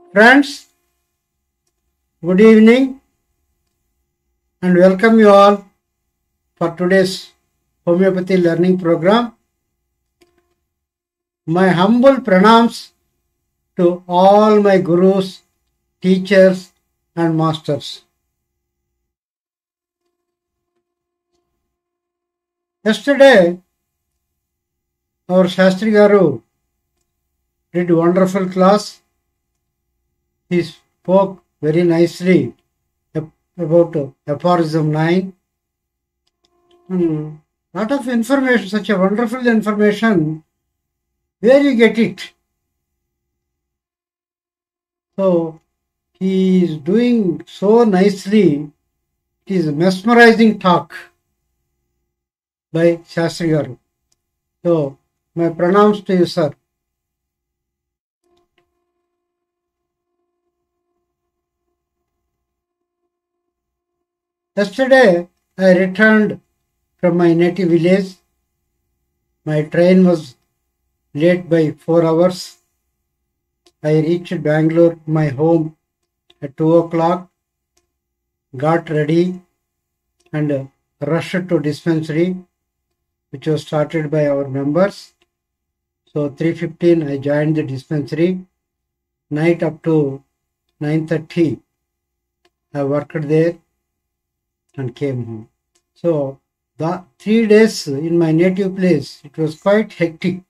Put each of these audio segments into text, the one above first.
Friends, good evening and welcome you all for today's homeopathy learning program. My humble pranams to all my gurus, teachers and masters. Yesterday, our Shastri Garu did wonderful class. He spoke very nicely about aphorism 9. Lot of information, such a wonderful information. Where you get it? So he is doing so nicely. It is a mesmerizing talk by Shastri Garu. So my pranams to you, sir. Yesterday I returned from my native village. My train was late by 4 hours. I reached Bangalore, my home, at 2 o'clock, got ready and rushed to dispensary, which was started by our members. So 3:15 I joined the dispensary. Night up to 9:30 I worked there and came home. So the 3 days in my native place, it was quite hectic.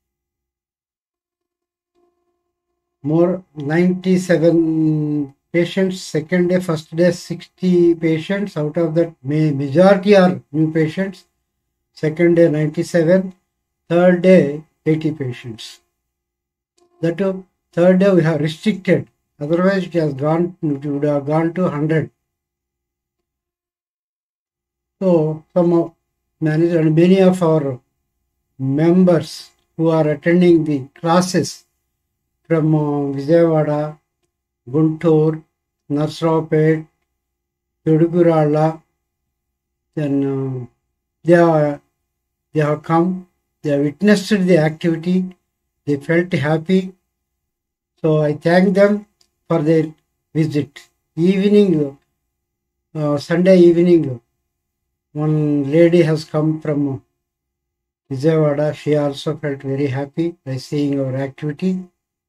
More 97 patients, second day, first day 60 patients, out of that majority are new patients, second day 97, third day 80 patients. That too, third day we have restricted, otherwise it would have gone to 100. So some managers and many of our members who are attending the classes from Vijayawada, Guntur, Narsaraopet, Pedugurala, then they have come, they have witnessed the activity, they felt happy. So I thank them for their visit. Evening, Sunday evening, one lady has come from Vijayawada. She also felt very happy by seeing our activity.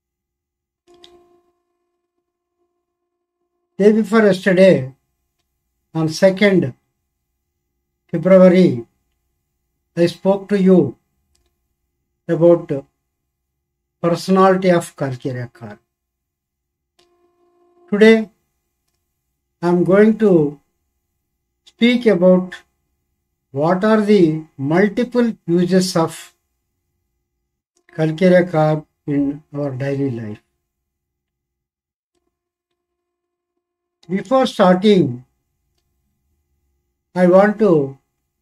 Day before yesterday, on 2nd February, I spoke to you about personality of Kalkirakar. Today, I am going to speak about what are the multiple uses of Kalkirakar in our daily life. Before starting, I want to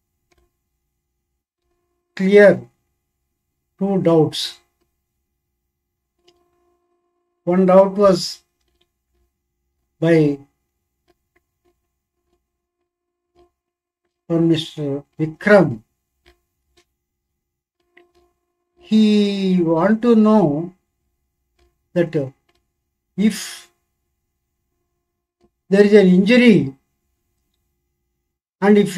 clear 2 doubts. One doubt was by Mr. Vikram. He want to know that if there is an injury and if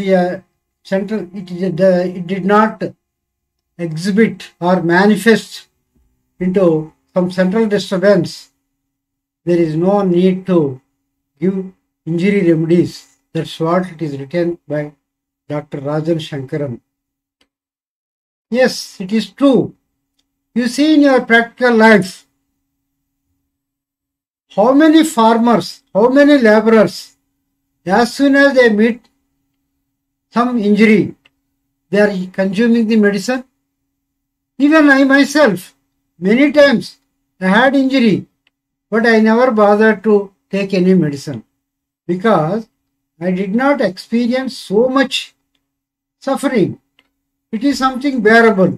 it did not exhibit or manifest into some central disturbance, there is no need to give injury remedies. That's what it is written by Dr. Rajan Shankaran. Yes, it is true. You see in your practical life, how many farmers, how many laborers, as soon as they meet some injury, they are consuming the medicine. Even I myself, many times I had injury, but I never bothered to take any medicine because I did not experience so much suffering. It is something bearable.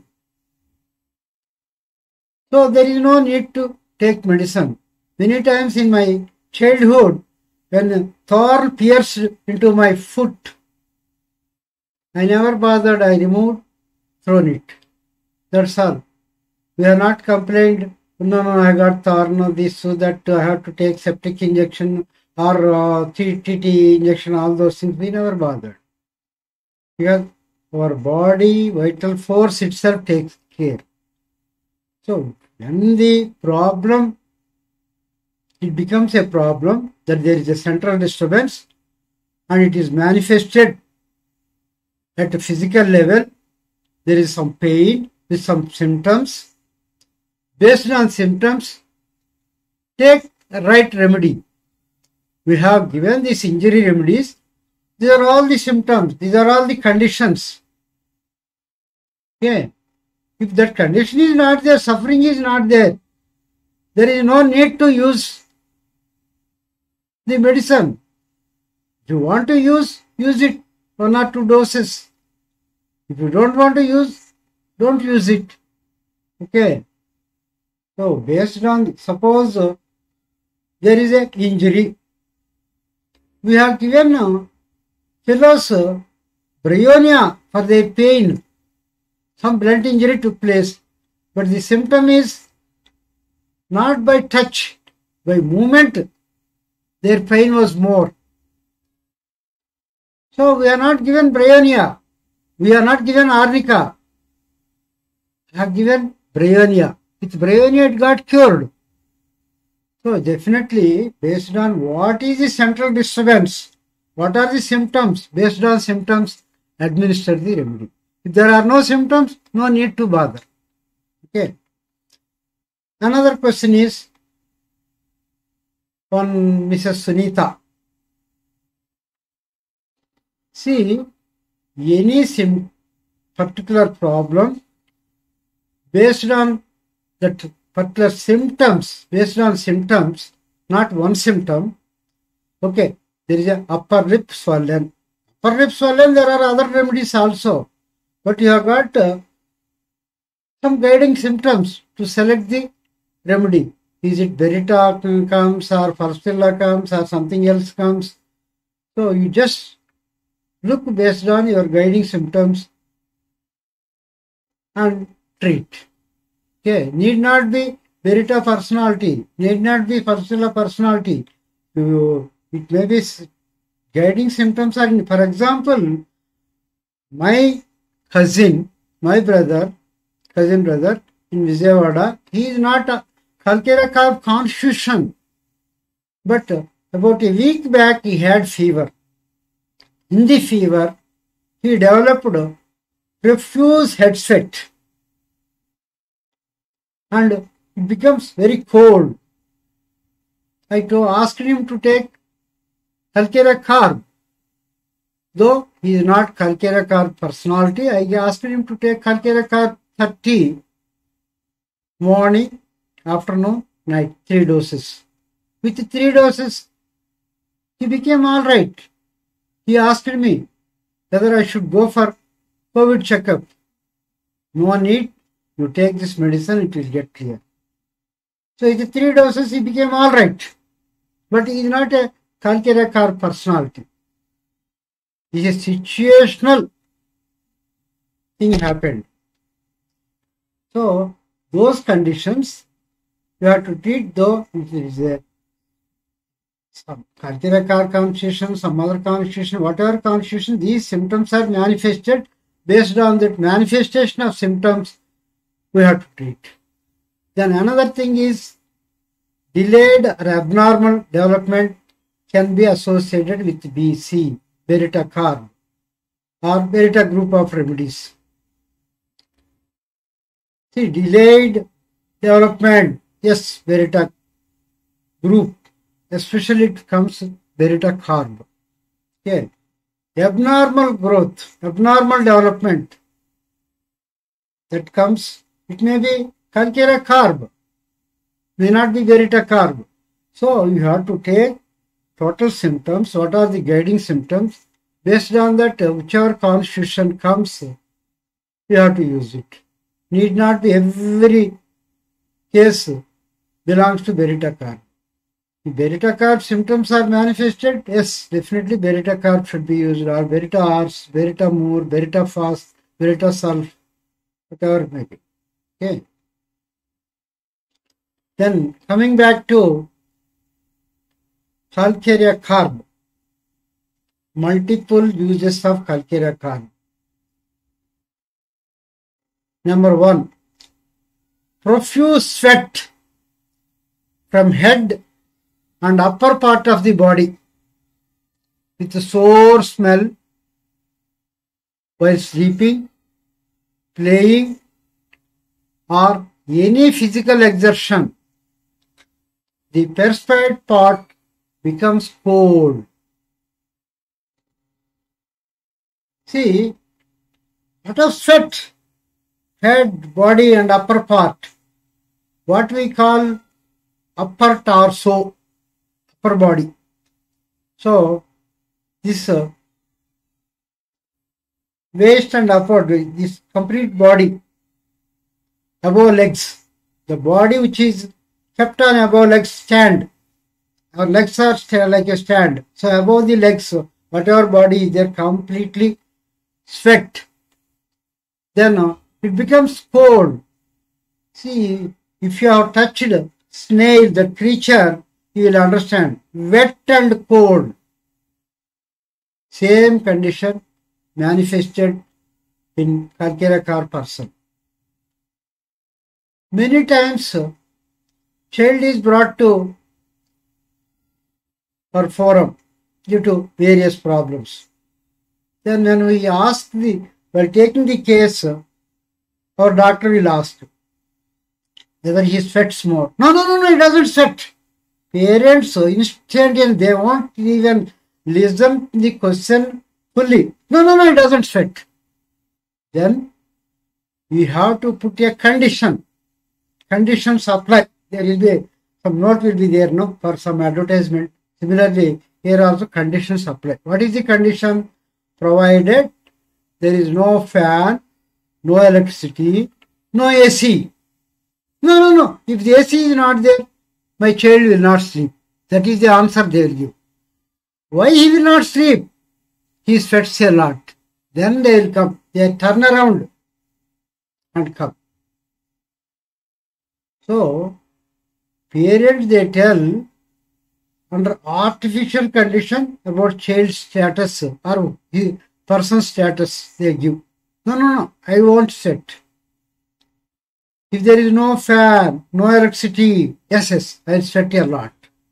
So there is no need to take medicine. Many times in my childhood, when a thorn pierced into my foot, I never bothered, I removed, thrown it. That's all. We have not complained No, I got thorn, this, so that I have to take septic injection or TT injection, all those things. We never bothered. Because our body vital force itself takes care. So when the problem, it becomes a problem that there is a central disturbance and it is manifested at a physical level, there is some pain with some symptoms. Based on symptoms, take the right remedy. We have given these injury remedies. These are all the symptoms. These are all the conditions. Okay. If that condition is not there, suffering is not there, there is no need to use the medicine. If you want to use it, 1 or 2 doses. If you don't want to use, don't use it. Okay. So based on, suppose there is an injury. We have given fellows bryonia for their pain. Some blunt injury took place, but the symptom is not by touch, by movement. Their pain was more. So we are not given bryonia. We are not given arnica. We have given bryonia. With bryonia it got cured. So definitely based on what is the central disturbance, what are the symptoms, based on symptoms, administer the remedy. If there are no symptoms, no need to bother. Okay. Another question is on Mrs. Sunita. See, any particular problem based on that particular symptoms, based on symptoms, not one symptom. Okay, there is a upper lip swollen. Upper lip swollen, there are other remedies also. But you have got some guiding symptoms to select the remedy. Is it Berita comes or Furstilla comes or something else comes? So you just look based on your guiding symptoms and treat. Okay, need not be Berita personality, need not be Furstilla personality. It may be guiding symptoms are, for example, my cousin brother in Vijayawada, he is not a Kalkera constitution, but about a week back he had fever. In the fever, he developed profuse head sweat and it becomes very cold. I asked him to take Kalkera carb. Though he is not Kalkera carb personality, I asked him to take Kalkera carb 30 morning, afternoon, night, 3 doses. With 3 doses, he became all right. He asked me whether I should go for COVID checkup. No need, you take this medicine, it will get clear. So with 3 doses, he became all right. But he is not a Kalkera carb personality. It is a situational thing happened. So those conditions you have to treat, though if there is some Kalkera carb constitution, some other constitution, whatever constitution, these symptoms are manifested. Based on that manifestation of symptoms, we have to treat. Then another thing is delayed or abnormal development can be associated with BC, Berita carb, or Berita group of remedies. See, delayed development, yes, Berita group, especially it comes Berita carb. Okay. Abnormal growth, abnormal development, that comes, it may be Kalkera carb, may not be Berita carb. So you have to take total symptoms, what are the guiding symptoms, based on that whichever constitution comes, you have to use it. Need not be every case belongs to Berita carb. If Berita carb symptoms are manifested, yes, definitely Berita carb should be used, or Berita Ars, Berita Moor, Berita Fast, Berita Sulf, whatever it may be. Okay. Then coming back to calcarea carb, multiple uses of calcarea carb. Number 1, profuse sweat from head and upper part of the body with a sore smell while sleeping, playing, or any physical exertion. The perspired part becomes cold. See, lot of sweat, head, body and upper part, what we call upper torso, upper body. So, this waist and upward, this complete body, above legs, the body which is kept on above legs stand. Our legs are like a stand. So above the legs, whatever body is there, completely sweat. Then it becomes cold. See, if you have touched snail, the creature, you will understand. Wet and cold. Same condition manifested in calcarea carb person. Many times, child is brought to our forum due to various problems. Then when we ask while taking the case, our doctor will ask whether he sweats more. No, he doesn't sweat. Parents instantaneously, they won't even listen to the question fully. No, he doesn't sweat. Then we have to put a condition. Conditions apply. There will be some note will be there, no, for some advertisement. Similarly, here also conditions apply. What is the condition? Provided there is no fan, no electricity, no AC. No. If the AC is not there, my child will not sleep. That is the answer they will give. Why he will not sleep? He sweats a lot. Then they will come. They turn around and come. So, parents, they tell under artificial condition about child's status or person's status they give. No, I won't sweat. If there is no fan, no electricity, yes, I'll sweat a lot.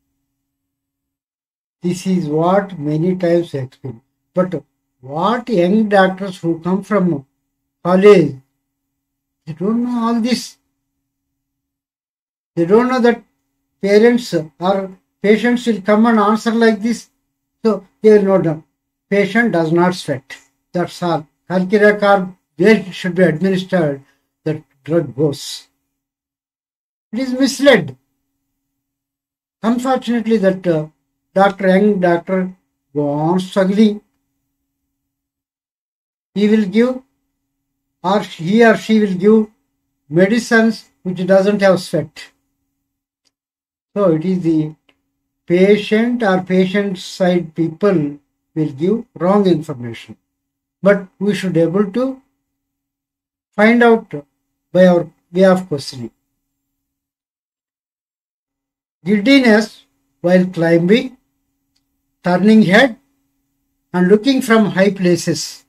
This is what many times I explain. But what young doctors who come from college, they don't know all this. They don't know that parents or patients will come and answer like this. So they will know that patient does not sweat. That's all. Calcarea carb, where it should be administered, that drug goes. It is misled. Unfortunately, that young doctor go on struggling. He will give, or he or she will give medicines which doesn't have sweat. So it is the patient or patient side people will give wrong information. But we should be able to find out by our way of questioning. Giddiness while climbing, turning head and looking from high places.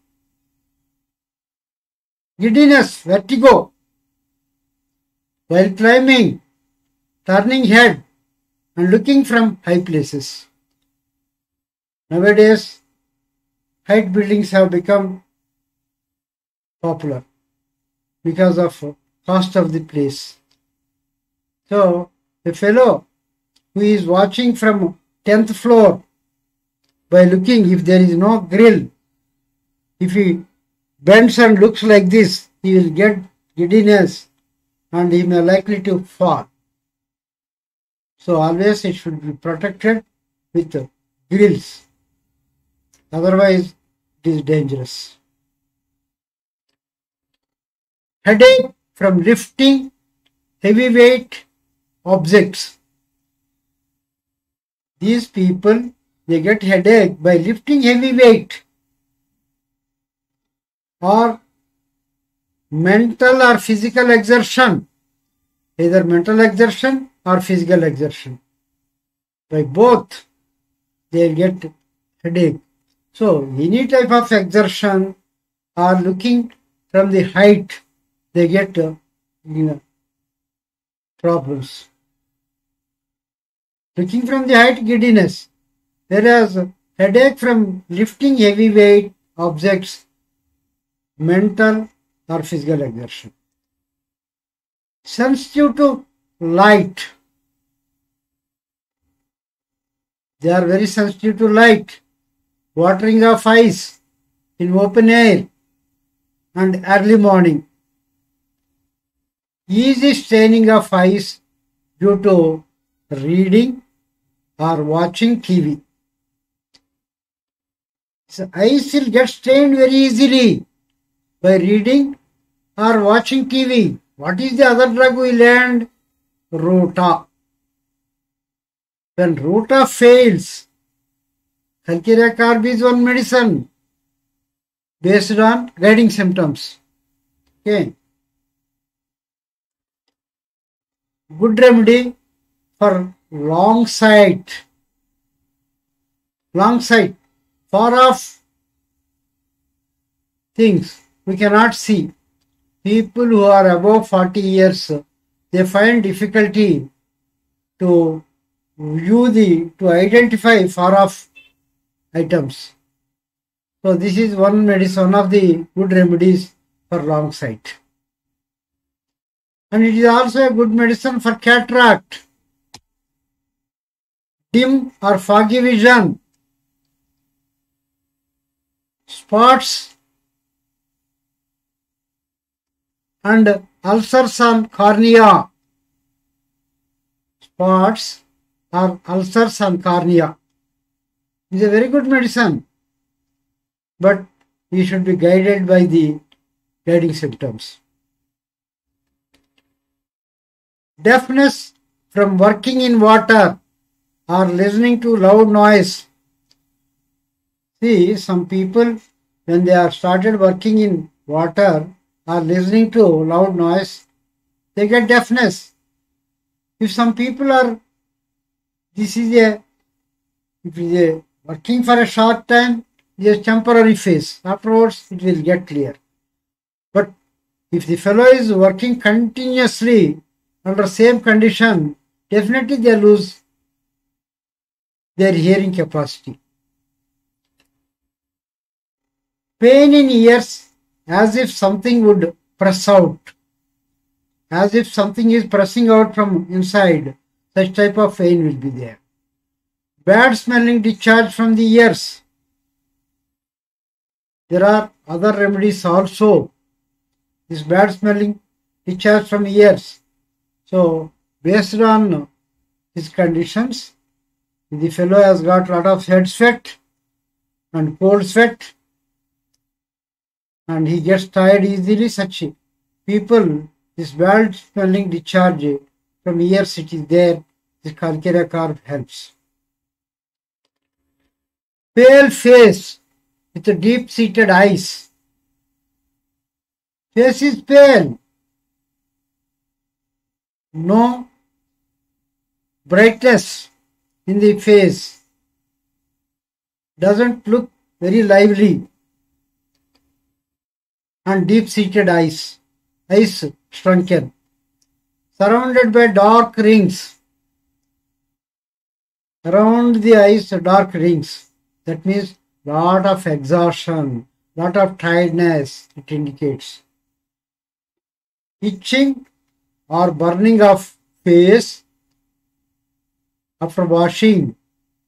Giddiness, vertigo, while climbing, turning head and looking from high places. Nowadays, height buildings have become popular because of cost of the place. So, a fellow who is watching from 10th floor by looking, if there is no grill, if he bends and looks like this, he will get giddiness and he may likely to fall. So always it should be protected with grills. Otherwise, it is dangerous. Headache from lifting heavyweight objects. These people, they get headache by lifting heavy weight or mental or physical exertion, either mental exertion or physical exertion. By both, they will get headache. So any type of exertion or looking from the height, they get problems. Looking from the height, giddiness. Whereas headache from lifting heavy weight objects, mental or physical exertion. Sensitive to light. They are very sensitive to light. Watering of eyes in open air and early morning. Easy straining of eyes due to reading or watching TV. So eyes will get strained very easily by reading or watching TV. What is the other drug we learned? Ruta. When Ruta fails, Calcarea carb is one medicine based on guiding symptoms. Okay. Good remedy for long sight. Long sight. Far off things we cannot see. People who are above 40 years, they find difficulty to identify far off items. So this is one medicine, one of the good remedies for long sight. And it is also a good medicine for cataract, dim or foggy vision, spots and ulcers on cornea. Spots or ulcers on cornea is a very good medicine, but we should be guided by the guiding symptoms. Deafness from working in water or listening to loud noise. See, some people, when they are started working in water or listening to loud noise, they get deafness. If some people are, if it is a working for a short time, it is a temporary phase. Afterwards, it will get clear. But if the fellow is working continuously under same condition, definitely they lose their hearing capacity. Pain in ears as if something would press out, as if something is pressing out from inside. Such type of pain will be there. Bad smelling discharge from the ears. There are other remedies also. This bad smelling discharge from ears. So, based on his conditions, the fellow has got a lot of head sweat and cold sweat, and he gets tired easily. Such people, this bad smelling discharge from ears, it is there. This Calcarea carb helps. Pale face with deep-seated eyes. Face is pale. No brightness in the face. Doesn't look very lively. And deep-seated eyes. Eyes shrunken. Surrounded by dark rings. Around the eyes, dark rings. That means lot of exhaustion, lot of tiredness it indicates. Itching or burning of face after washing.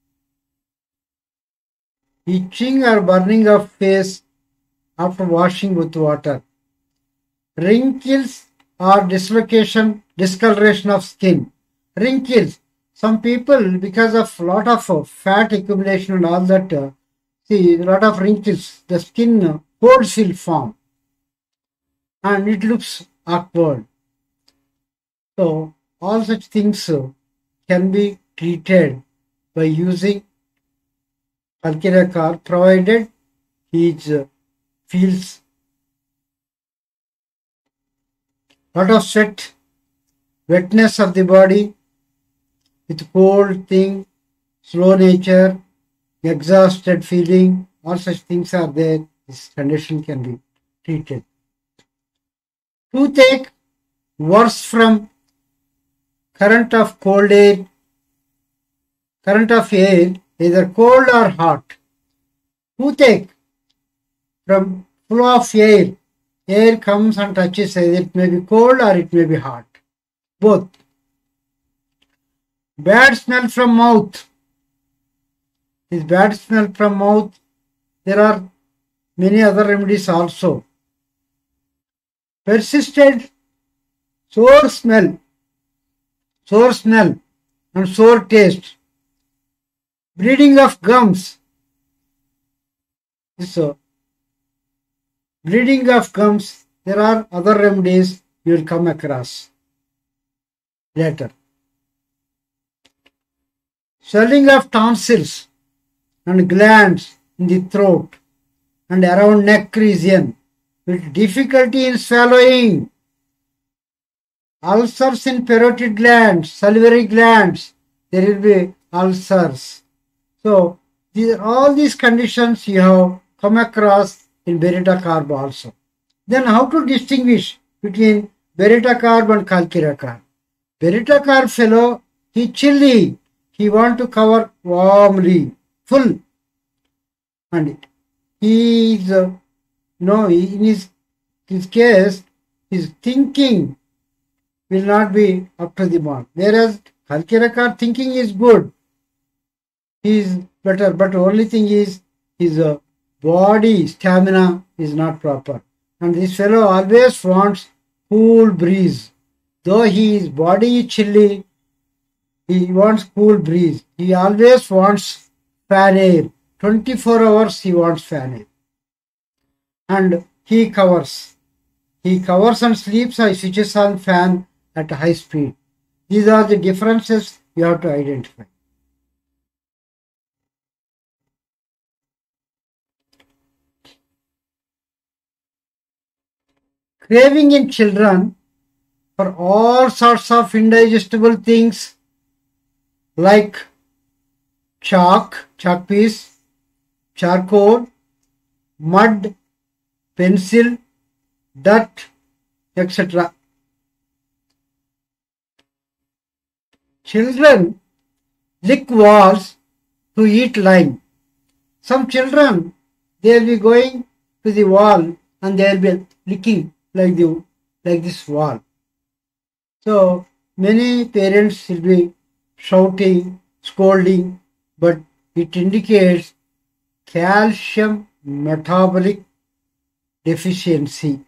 Itching or burning of face after washing with water. Wrinkles or discoloration of skin. Wrinkles. Some people, because of lot of fat accumulation and all that, see a lot of wrinkles, the skin folds will form and it looks awkward. So all such things can be treated by using Calcarea carb, provided he feels lot of sweat, wetness of the body, with cold thing, slow nature, exhausted feeling, all such things are there. This condition can be treated. Toothache worse from current of air, either cold or hot. Toothache from flow of air. Air comes and touches, it may be cold or it may be hot. Both. Bad smell from mouth. This bad smell from mouth, there are many other remedies also. Persistent sore smell and sore taste. Bleeding of gums. So, bleeding of gums, there are other remedies you will come across later. Swelling of tonsils and glands in the throat and around neck region with difficulty in swallowing. Ulcers in parotid glands, salivary glands, there will be ulcers. So, all these conditions you have come across in Beretta-Karp also. Then how to distinguish between Beretta-Karp and Kallkira-Karp? Beretta-Karp fellow, he chilly, he want to cover warmly, full. And he is, in his case, his thinking will not be up to the mark. Whereas Kallkira-Karp thinking is good. He is better, but only thing is his body stamina is not proper. And this fellow always wants cool breeze. Though his body is chilly, he wants cool breeze. He always wants fan air. 24 hours he wants fan air. And he covers and sleeps or switches on fan at high speed. These are the differences you have to identify. Craving in children for all sorts of indigestible things like chalk piece, charcoal, mud, pencil, dirt, etc. Children lick walls to eat lime. Some children, they will be going to the wall and they will be licking like this wall. So many parents will be shouting, scolding, but it indicates calcium metabolic deficiency.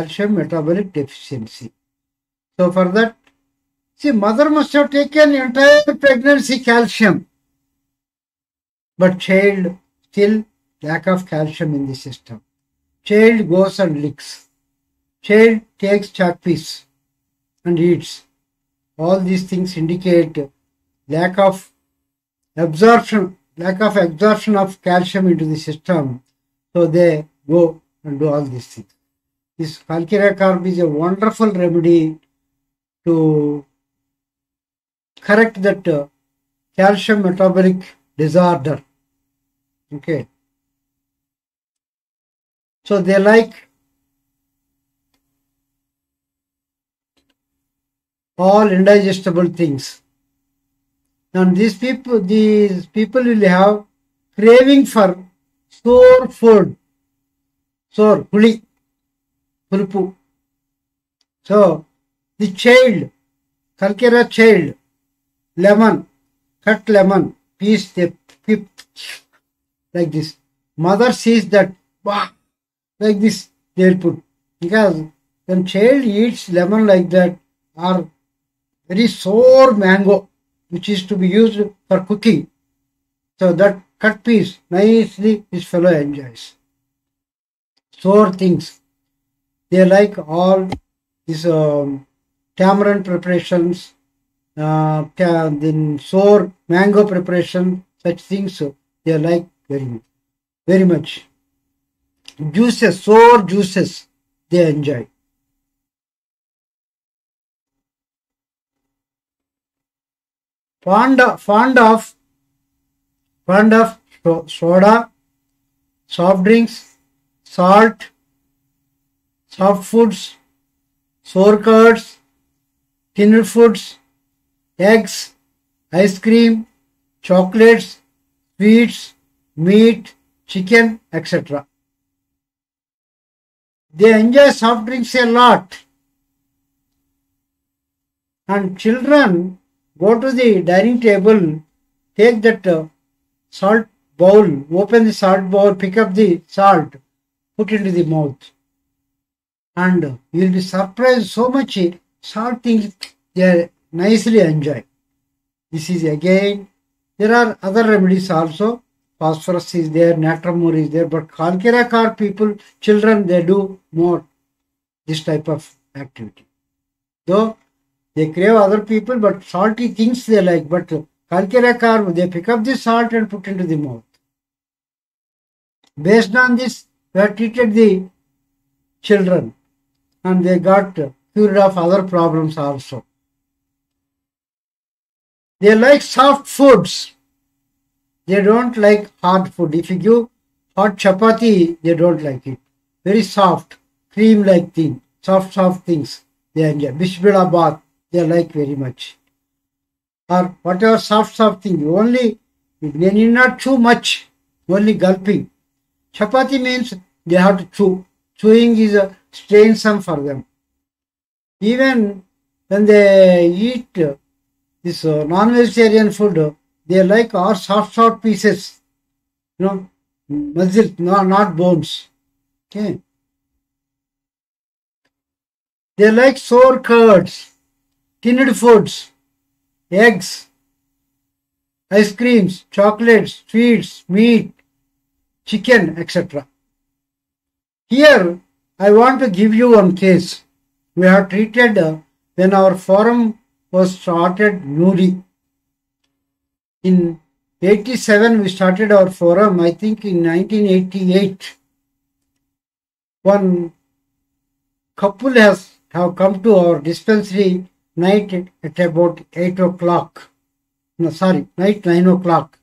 So for that, mother must have taken entire pregnancy calcium, but child still lack of calcium in the system. Child goes and licks. Child takes chalk piece and eats. All these things indicate lack of absorption of calcium into the system. So they go and do all these things. This Kallkira-Karp is a wonderful remedy to correct that calcium metabolic disorder. Okay. So they like all indigestible things. And these people will have craving for sour food, sour, puli, pulpu. So the child, Kallkira child, lemon, cut lemon, piece they pip like this. Mother sees that, like this they will put. Because when child eats lemon like that, or very sour mango, which is to be used for cooking. So that cut piece, nicely this fellow enjoys. Sour things. They like all these tamarind preparations, then sour mango preparation, such things they like very much. Juices, sour juices, they enjoy. fond of soda, soft drinks, salt, soft foods, sour curds, tinned foods, eggs, ice cream, chocolates, sweets, meat, chicken, etc. They enjoy soft drinks a lot. And children go to the dining table, take that salt bowl, open the salt bowl, pick up the salt, put into the mouth. And you will be surprised so much salt things they nicely enjoy. This is again, there are other remedies also. Phosphorus is there, natramur is there, but Kalkerakar people, children, they do more this type of activity. Though they crave other people, but salty things they like, but Kalkerakar, they pick up the salt and put into the mouth. Based on this, we have treated the children and they got cured of other problems also. They like soft foods. They don't like hard food. If you give hot chapati, they don't like it. Very soft, cream-like thing, soft things they enjoy. Bismillah, they like very much. Or whatever soft thing, only they need not chew much, only gulping. Chapati means they have to chew. Chewing is strainsome for them. Even when they eat this non-vegetarian food, they like our soft pieces, muscle, not bones. Okay. They like sour curds, tinned foods, eggs, ice creams, chocolates, sweets, meat, chicken, etc. Here, I want to give you one case. We have treated when our forum was started newly. In 87, we started our forum. I think in 1988, one couple have come to our dispensary night at about 8 o'clock. No, sorry, night 9 o'clock.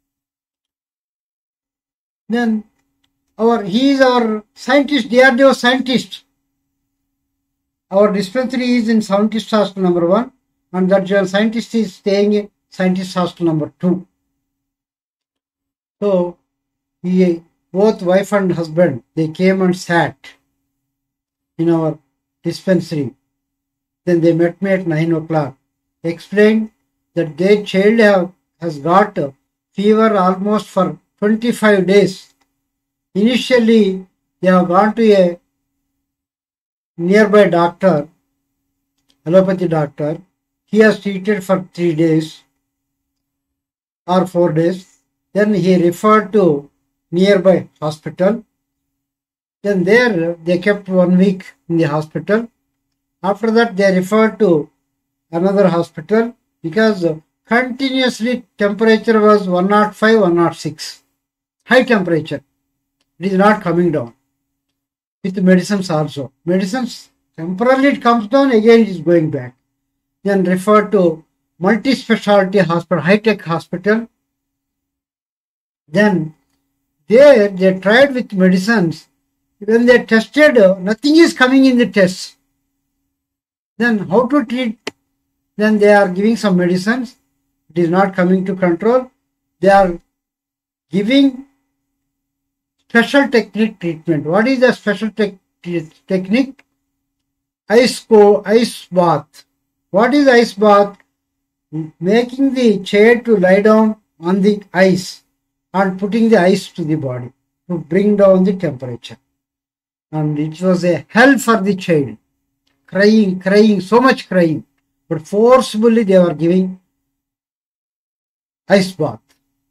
Then he is our scientist, DRDO scientist. Our dispensary is in Scientist Hostel number 1, and that scientist is staying in Scientist Hostel number 2. So, both wife and husband, they came and sat in our dispensary. Then they met me at 9 o'clock. Explained that their child has got fever almost for 25 days. Initially, they have gone to a nearby doctor, allopathy doctor. He has treated for 3 days or 4 days. Then he referred to nearby hospital. Then there they kept 1 week in the hospital. After that they referred to another hospital because continuously temperature was 105, 106. High temperature. It is not coming down. With medicines also. Medicines, temporarily it comes down, again it is going back. Then referred to multi-specialty hospital, high-tech hospital. Then there they tried with medicines. When they tested, nothing is coming in the tests. Then how to treat? Then they are giving some medicines. It is not coming to control. They are giving special technique treatment. What is the special technique? Ice bath. What is ice bath? Making the child to lie down on the ice and putting the ice to the body to bring down the temperature. And it was a hell for the child. Crying, so much crying. But forcibly they were giving ice bath.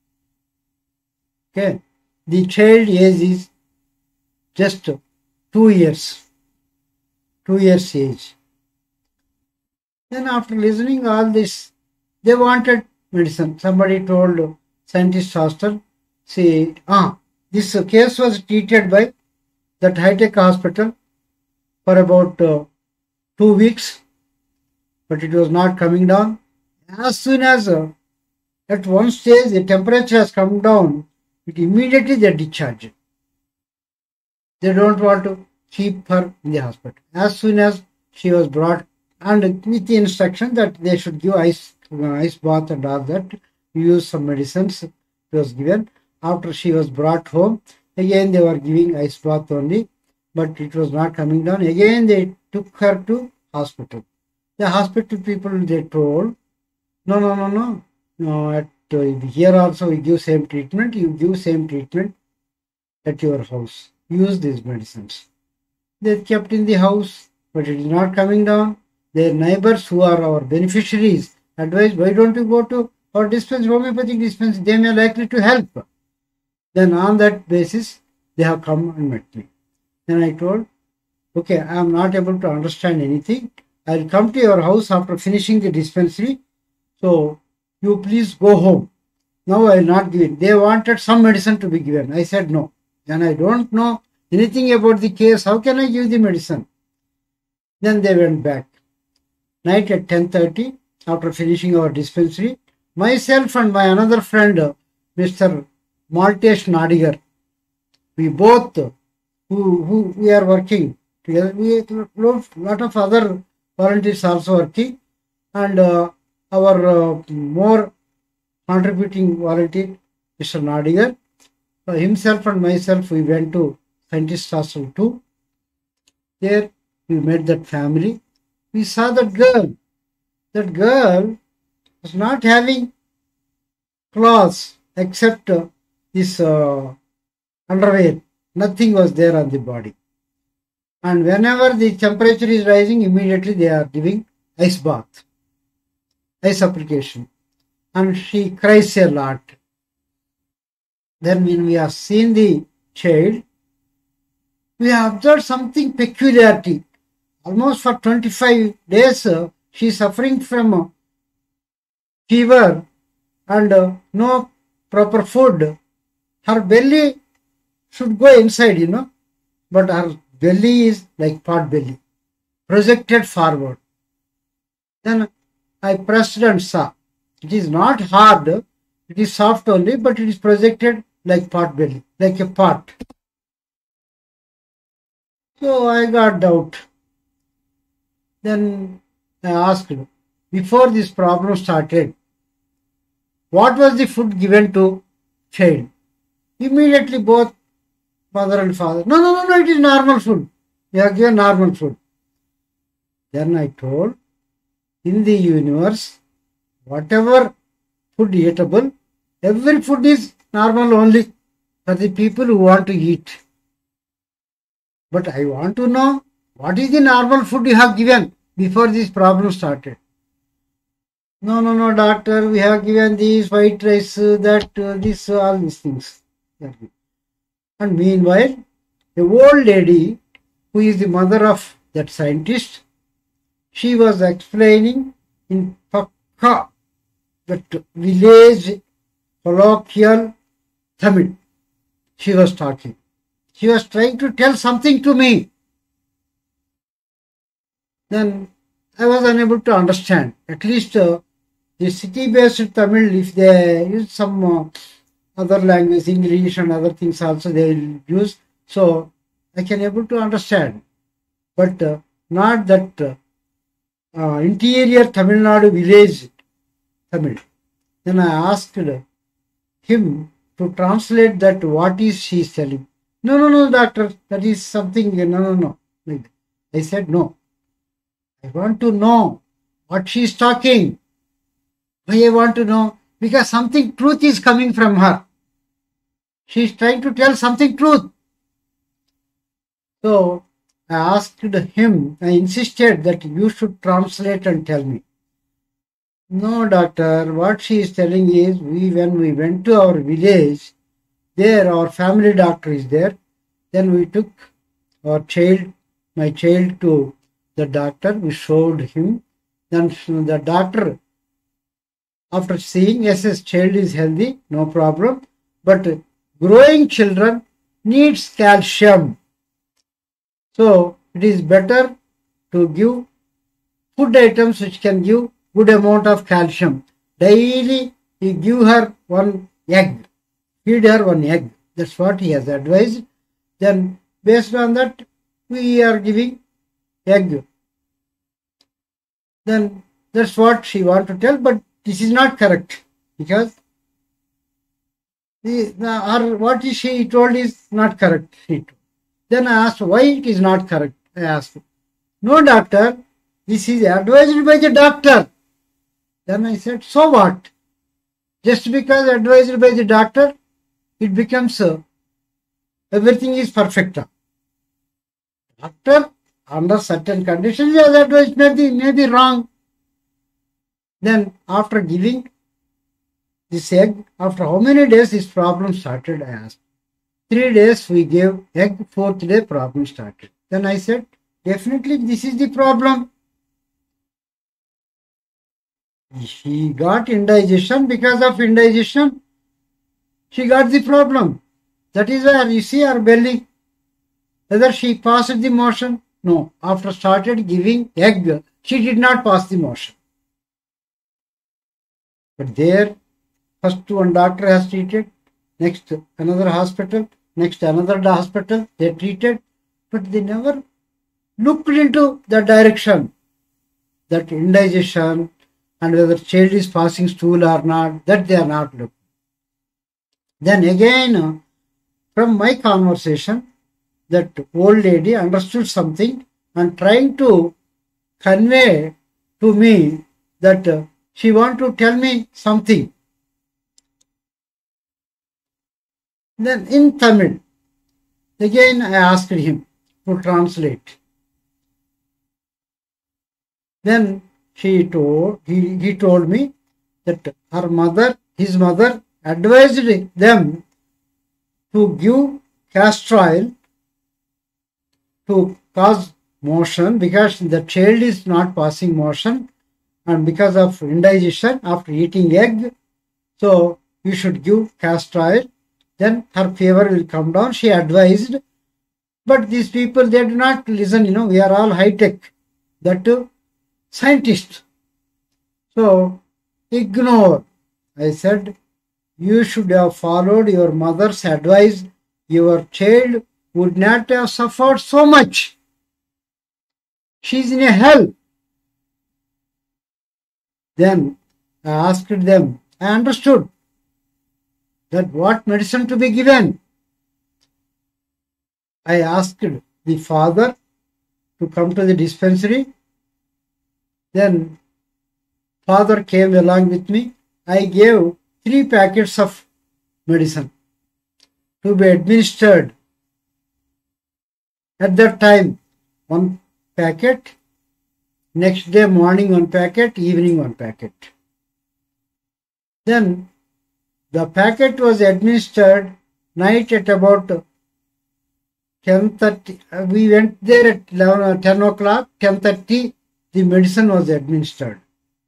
Okay. The child age is just 2 years. 2 years age. Then after listening all this, they wanted medicine. Somebody told Scientist Hostel, see, this case was treated by that high-tech hospital for about 2 weeks, but it was not coming down. As soon as At one stage, the temperature has come down, immediately they discharge it. They don't want to keep her in the hospital. As soon as she was brought, and with the instruction that they should give ice bath and all that, use some medicines, it was given. After she was brought home, again they were giving ice bath only, but it was not coming down. Again they took her to hospital. The hospital people, they told, no. Here also we give same treatment. You give same treatment at your house. Use these medicines. They kept in the house, but it is not coming down. Their neighbors who are our beneficiaries advised, why don't you go to our dispensary, homeopathic dispensary? They may likely to help. Then on that basis, they have come and met me. Then I told, okay, I am not able to understand anything. I will come to your house after finishing the dispensary. So you please go home. Now I will not give it. They wanted some medicine to be given. I said no. And I don't know anything about the case. How can I give the medicine? Then they went back. Night at 10:30, after finishing our dispensary, myself and my another friend, Mr. Maltesh Nadigar, we both, who we are working together, we lot of other volunteers also working, and our more contributing volunteer, Mr. Nadigar, himself and myself, we went to Scientist Hostel 2. There we met that family. We saw that girl. That girl was not having clothes except this underwear. Nothing was there on the body. And whenever the temperature is rising, immediately they are giving ice bath, ice application. And she cries a lot. Then when we have seen the child, we have observed something peculiarity. Almost for 25 days, she is suffering from fever and no proper food. Her belly should go inside, but her belly is like pot belly, projected forward. Then I pressed and saw. It is not hard, it is soft only, but it is projected like pot belly, like a pot. So I got doubt. Then I asked, before this problem started, what was the food given to child? Immediately both mother and father, no, it is normal food. We have given normal food. Then I told, in the universe, whatever food eatable, every food is normal only for the people who want to eat. But I want to know, what is the normal food you have given before this problem started? No, doctor, we have given this white rice, this, all these things. And meanwhile, the old lady, who is the mother of that scientist, she was explaining in Pakka, that village colloquial Tamil. She was talking. She was trying to tell something to me. Then I was unable to understand. At least the city-based Tamil, if they use some other language, English and other things also they will use, so I can able to understand. But not that interior Tamil Nadu village Tamil. Then I asked him to translate that what is she telling. No, doctor, that is something, no. I said, no. I want to know what she is talking. Why I want to know? Because something truth is coming from her. She is trying to tell something truth. So I asked him, I insisted that you should translate and tell me. No, doctor, what she is telling is, when we went to our village, there our family doctor is there. Then we took my child to the doctor. We showed him. Then the doctor, after seeing, yes, child is healthy, no problem. But growing children needs calcium. So it is better to give food items which can give good amount of calcium. Daily he give her one egg, feed her one egg. That's what he has advised. Then based on that, we are giving egg. Then that's what she want to tell, but this is not correct because what is she told is not correct. Then I asked why it is not correct. I asked, no doctor, this is advised by the doctor. Then I said, so what? Just because advised by the doctor, it becomes everything is perfect. Doctor, under certain conditions, has advised may be wrong. Then after giving this egg, after how many days this problem started, I asked. 3 days we gave egg, 4th day problem started. Then I said, definitely this is the problem. She got indigestion. Because of indigestion, she got the problem. That is where you see her belly. Whether she passed the motion? No. After started giving egg, she did not pass the motion. But there, first one doctor has treated, next another hospital, next another hospital, they treated, but they never looked into the direction that indigestion and whether child is passing stool or not, that they are not looking. Then again, from my conversation, that old lady understood something and trying to convey to me that she want to tell me something. Then in Tamil, again I asked him to translate. Then he told me that his mother advised them to give castor oil to cause motion because the child is not passing motion and because of indigestion after eating egg. So you should give castor oil. Then her fever will come down. She advised. But these people, they do not listen. We are all high-tech. That too, scientists. So ignore. I said, you should have followed your mother's advice. Your child would not have suffered so much. She is in a hell. Then I asked them. I understood that what medicine to be given. I asked the father to come to the dispensary. Then father came along with me. I gave 3 packets of medicine to be administered. At that time, 1 packet, next day morning 1 packet, evening 1 packet. Then the packet was administered night at about 10:30. We went there at 10 o'clock, 10:30, the medicine was administered.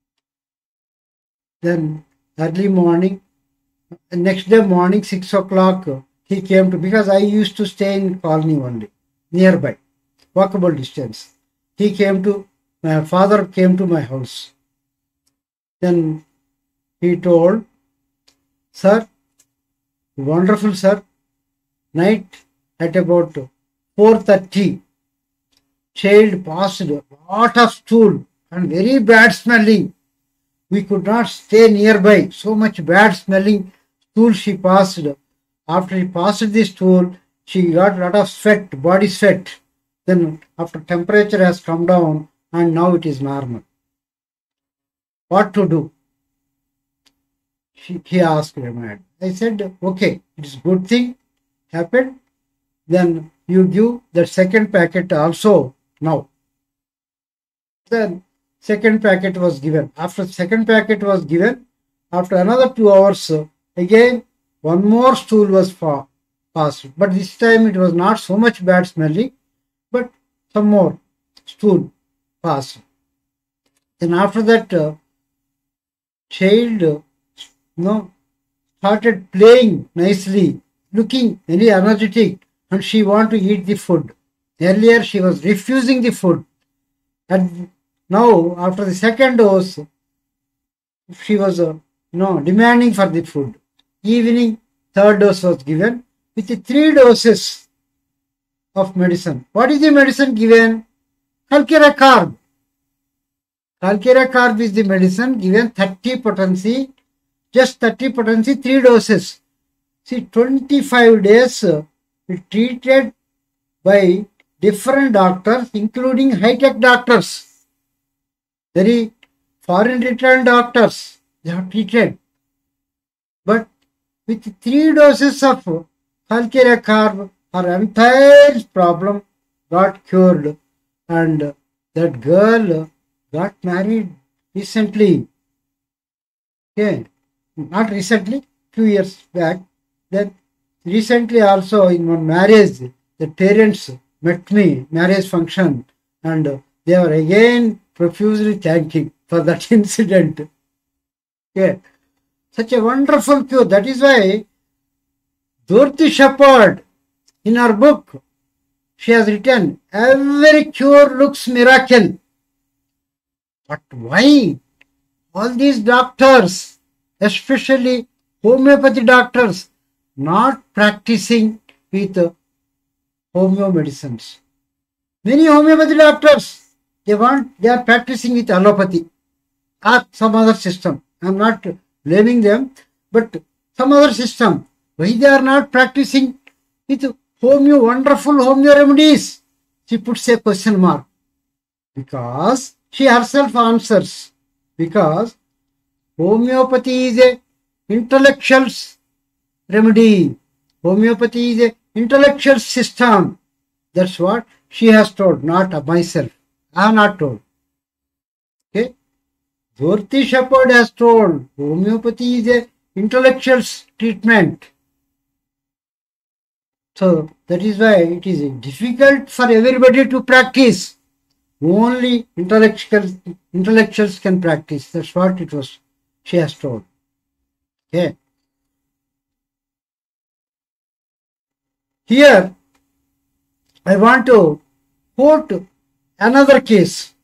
Then early morning, next day morning, 6 o'clock, he came to, because I used to stay in colony only, nearby, walkable distance. My father came to my house. Then he told, sir, wonderful sir, night at about 4:30, child passed a lot of stool and very bad smelling. We could not stay nearby. So much bad smelling stool she passed. After she passed the stool, she got a lot of sweat, body sweat. Then after temperature has come down and now it is normal. What to do? He asked me. I said, okay, it is good thing happened. Then you give the second packet also now. Then second packet was given. After second packet was given, after another 2 hours, again one more stool was passed. But this time it was not so much bad smelling, but some more stool passed. Then after that, child started playing nicely, looking very energetic, and she wanted to eat the food. Earlier she was refusing the food. And now, after the second dose, she was demanding for the food. Evening, third dose was given with the 3 doses of medicine. What is the medicine given? Calcarea carb. Calcarea carb is the medicine given 30 potency, just 30 potency, 3 doses. See, 25 days treated by different doctors, including high-tech doctors, very foreign returned doctors, they have treated. But with 3 doses of Calcarea carb, her entire problem got cured, and that girl got married recently. Okay, not recently, 2 years back. Then recently also in one marriage, the parents met me, marriage function, and they were again profusely thanking for that incident. Okay, such a wonderful cure. That is why Dorothy Shepherd, in her book, she has written, every cure looks miracle. But why all these doctors, especially homeopathy doctors, not practicing with homeo medicines? Many homeopathy doctors, they are practicing with allopathy or some other system. I am not blaming them, but some other system. Why they are not practicing with homeo, wonderful homeo remedies? She puts a question mark. Because she herself answers. Because homeopathy is a intellectual remedy. Homeopathy is a intellectual system. That's what she has told, not myself. I have not told. Okay? Dorothy Shepherd has told homeopathy is a intellectual treatment. So that is why it is difficult for everybody to practice. Only intellectuals can practice. That's what she has told. Okay. Here, I want to quote another case.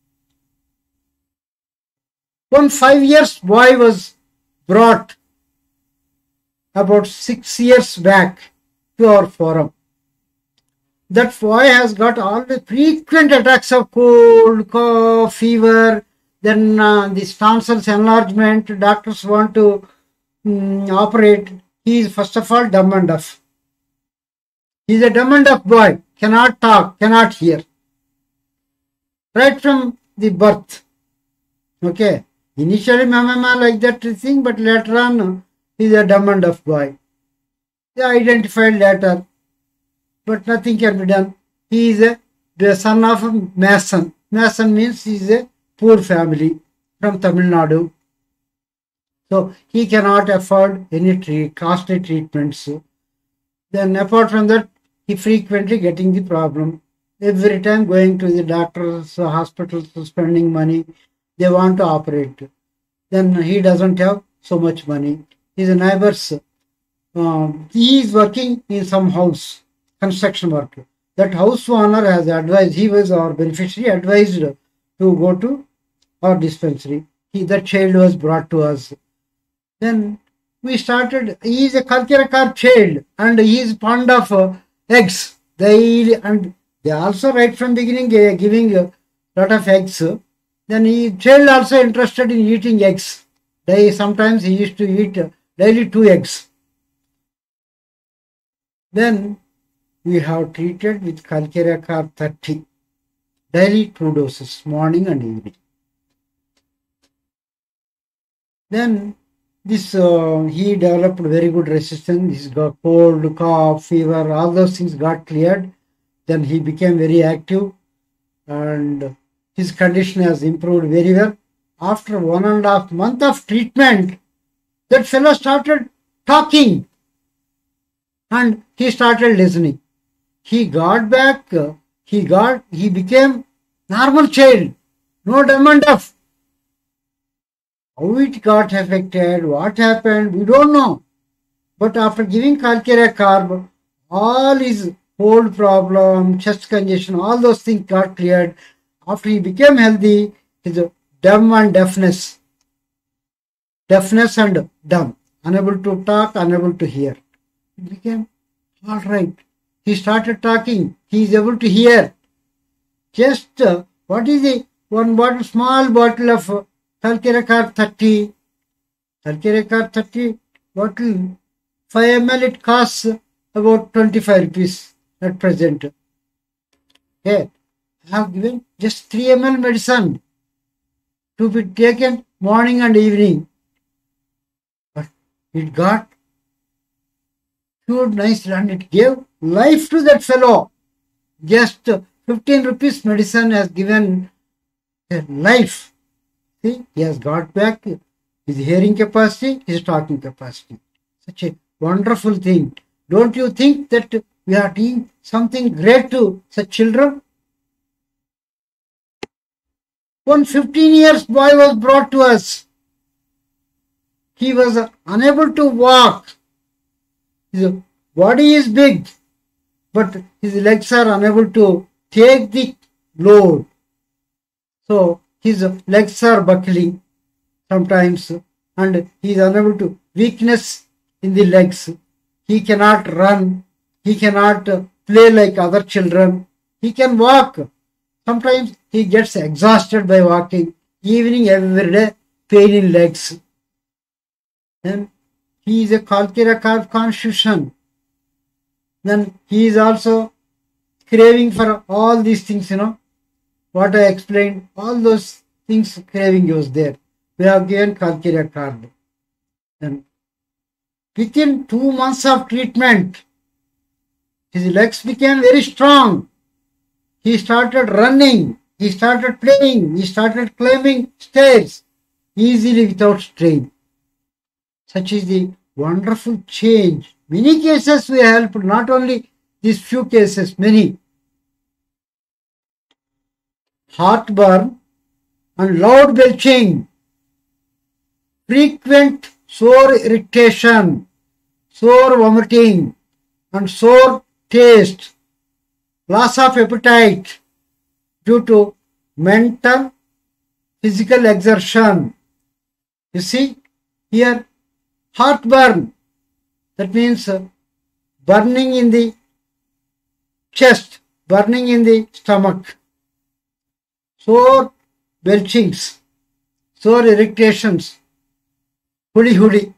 One 5-year boy was brought about 6 years back to our forum. That boy has got all the frequent attacks of cold, cough, fever, then this tonsils enlargement, doctors want to operate. He is first of all dumb and deaf. He is a dumb and deaf boy, cannot talk, cannot hear. Right from the birth. Okay. Initially, mama like that thing, but later on, he is a dumb and deaf boy. They identified later, but nothing can be done. He is the son of a mason. Mason means he is a poor family from Tamil Nadu. So he cannot afford any costly treatments. Then apart from that, he frequently getting the problem. Every time going to the doctors, hospitals, spending money, they want to operate. Then he doesn't have so much money. His neighbors, he is working in some house, construction work. That house owner has advised, he was our beneficiary, advised to go to our dispensary. That child was brought to us. Then we started, he is a Calcarea carb child and he is fond of eggs. And they also right from beginning giving a lot of eggs. Then child also interested in eating eggs. Sometimes he used to eat daily 2 eggs. Then we have treated with Calcarea carb 30. Daily 2 doses, morning and evening. Then this he developed very good resistance. He's got cold, cough, fever, all those things got cleared. Then he became very active and his condition has improved very well. After 1.5 months of treatment, that fellow started talking and he started listening. He got back, he became normal child, no dumb and deaf. How it got affected, what happened, we don't know. But after giving Calcarea carb, all his cold problem, chest congestion, all those things got cleared. After he became healthy, his dumb and deafness deafness and dumb, unable to talk, unable to hear. It became all right. He started talking. He is able to hear. Just what is the one bottle, small bottle of Talkirakar 30? Talkirakar 30 bottle, 5 ml, it costs about 25 rupees at present. Okay. I have given just 3 ml medicine to be taken morning and evening. But it got cured nicely and it gave life to that fellow. Just 15 rupees medicine has given life. See, he has got back his hearing capacity, his talking capacity. Such a wonderful thing. Don't you think that we are doing something great to such children? One 15 years boy was brought to us. He was unable to walk. His body is big, but his legs are unable to take the load. So his legs are buckling sometimes and he is unable to, weakness in the legs. He cannot run. He cannot play like other children. He can walk. Sometimes he gets exhausted by walking. Evening every day, pain in legs. Then he is a Kalkirakar constitution. Then he is also craving for all these things, what I explained, all those things craving was there. We have given Kalkirakar. Then within 2 months of treatment, his legs became very strong. He started running. He started playing. He started climbing stairs easily without strain. Such is the wonderful change. Many cases we helped, not only these few cases, many. Heartburn and loud belching, frequent sore irritation, sore vomiting and sore taste, loss of appetite due to mental, physical exertion. You see, here heartburn, that means burning in the chest, burning in the stomach, sore belchings, sore irritations, hudi,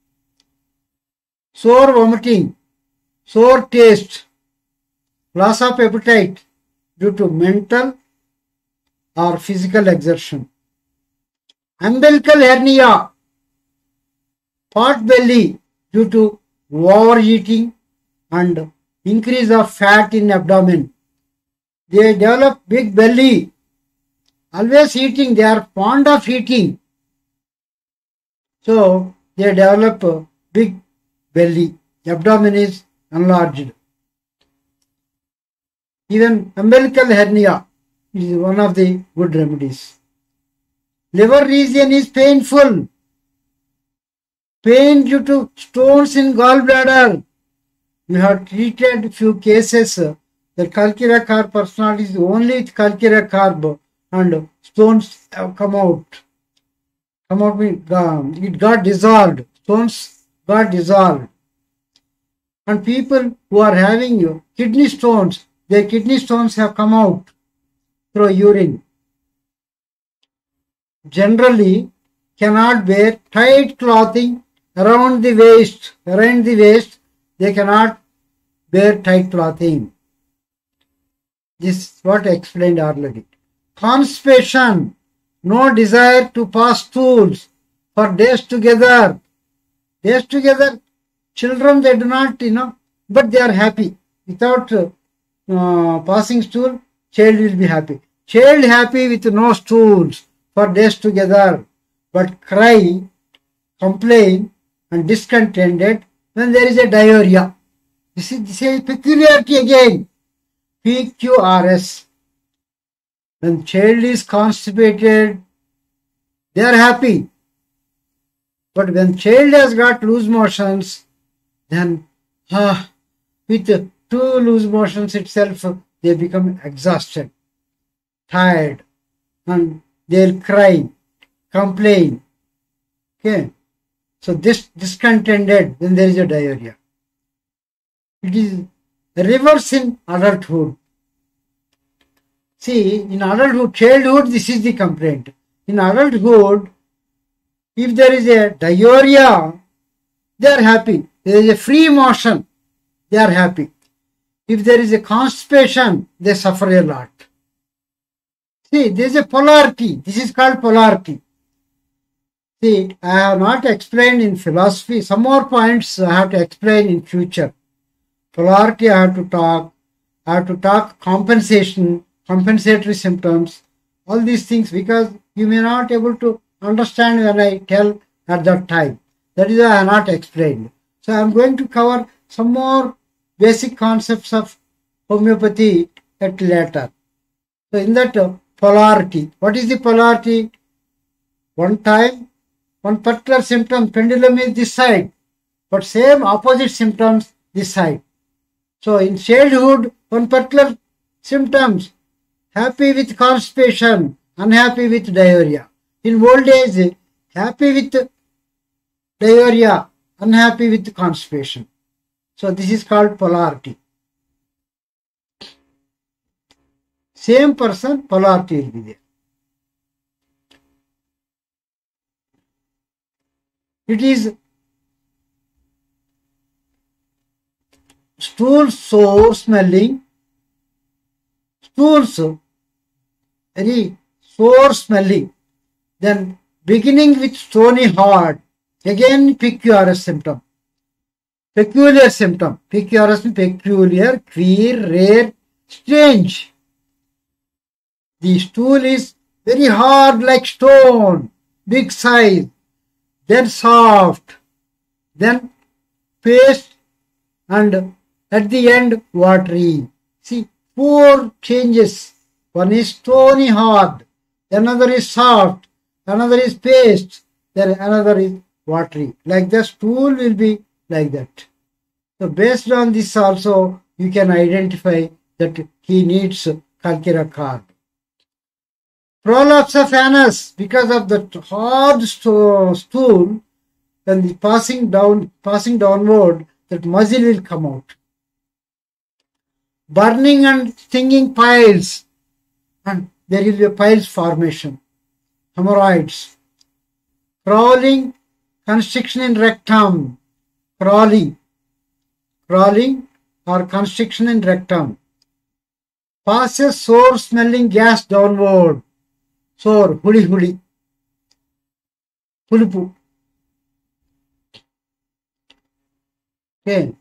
sore vomiting, sore taste, loss of appetite due to mental or physical exertion, umbilical hernia, pot belly due to overeating and increase of fat in abdomen. They develop big belly, always eating, they are fond of eating. So they develop a big belly, abdomen is enlarged. Even umbilical hernia is one of the good remedies. Liver region is painful. Pain due to stones in gallbladder. We have treated few cases that Kalkirakar personality is only with Kalkirakar and stones have come out. It got dissolved. Stones got dissolved. And people who are having kidney stones, their kidney stones have come out through urine. Generally cannot bear tight clothing around the waist. Around the waist, they cannot bear tight clothing. This is what I explained already. Constipation, no desire to pass stools for days together. Days together, children, they do not, but they are happy. Without passing stool, child will be happy. Child happy with no stools for days together, but cry, complain and discontented when there is a diarrhea. This is a peculiarity again. PQRS. When child is constipated, they are happy. But when child has got loose motions, then with 2 loose motions itself, they become exhausted, tired, and they'll cry, complain. Okay. So this discontented, then there is a diarrhea. It is reverse in adulthood. See, in adulthood, childhood, this is the complaint. In adulthood, if there is a diarrhea, they are happy. There is a free motion, they are happy. If there is a constipation, they suffer a lot. See, there is a polarity. This is called polarity. See, I have not explained in philosophy. Some more points I have to explain in future. Polarity I have to talk. I have to talk compensation, compensatory symptoms, all these things, because you may not able to understand when I tell at that time. That is why I have not explained. So I am going to cover some more basic concepts of homeopathy at later. So in that polarity, what is the polarity? One time, one particular symptom, pendulum is this side, but same opposite symptoms this side. So in childhood, one particular symptoms, happy with constipation, unhappy with diarrhea. In old age, happy with diarrhea, unhappy with constipation. So this is called polarity. Same person, polarity will be there. It is stool sour smelling, stools very sour smelling, then beginning with stony hard, again PQRS symptom. Peculiar symptom. PQRS means peculiar, queer, rare, strange. The stool is very hard like stone, big size, then soft, then paste, and at the end watery. See, 4 changes. One is stony hard, another is soft, another is paste, then another is watery. Like the stool will be like that. So based on this also you can identify that he needs calcira card. Prolapse of anus, because of the hard stool, when the passing downward, that muzzle will come out. Burning and stinging piles, and there will be a piles formation. Hemorrhoids. Crawling, constriction in rectum. Crawling or constriction in rectum. Passes sore smelling gas downward. Sore, huli. Pulupu. Okay.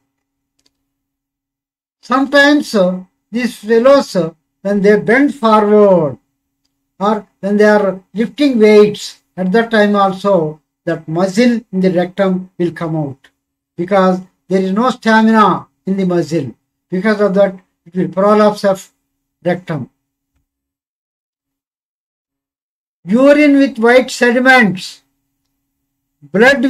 Sometimes these fellows, when they bend forward or when they are lifting weights, at that time also that muscle in the rectum will come out, because there is no stamina in the muscle. Because of that, it will prolapse of rectum. Urine with white sediments, urine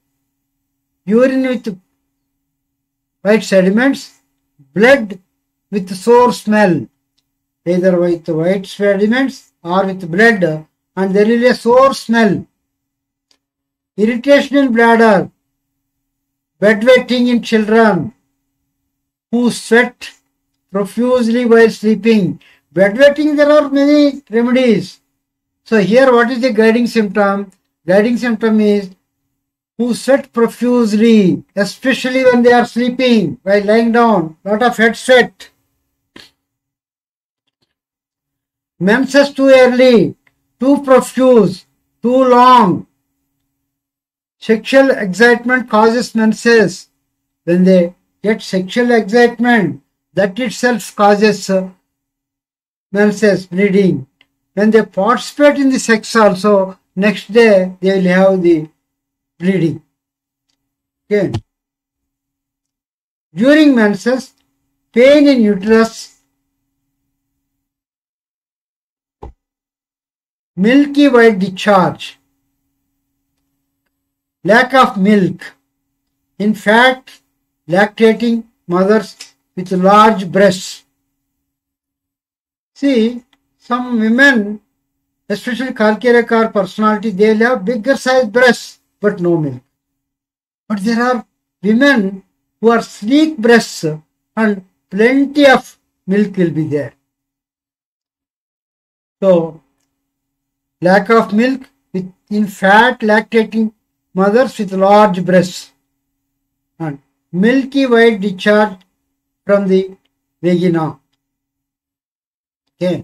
with white sediments, blood with sour smell, either with white sediments or with blood, and there is a sour smell. Irritation in bladder, bedwetting in children who sweat profusely while sleeping. Bedwetting, there are many remedies. So here what is the guiding symptom? Guiding symptom is who sweat profusely, especially when they are sleeping, while lying down, lot of head sweat. Menses too early, too profuse, too long. Sexual excitement causes menses. When they get sexual excitement, that itself causes menses, bleeding. When they participate in the sex also, next day they will have the bleeding. Okay. During menses, pain in uterus, milky white discharge, lack of milk. In fact, lactating mothers with large breasts. See, some women, especially Kalkirekar personality, they will have bigger size breasts but no milk. But there are women who are sleek breasts and plenty of milk will be there. So, lack of milk in fat lactating mothers with large breasts and milky white discharge from the vagina. Okay.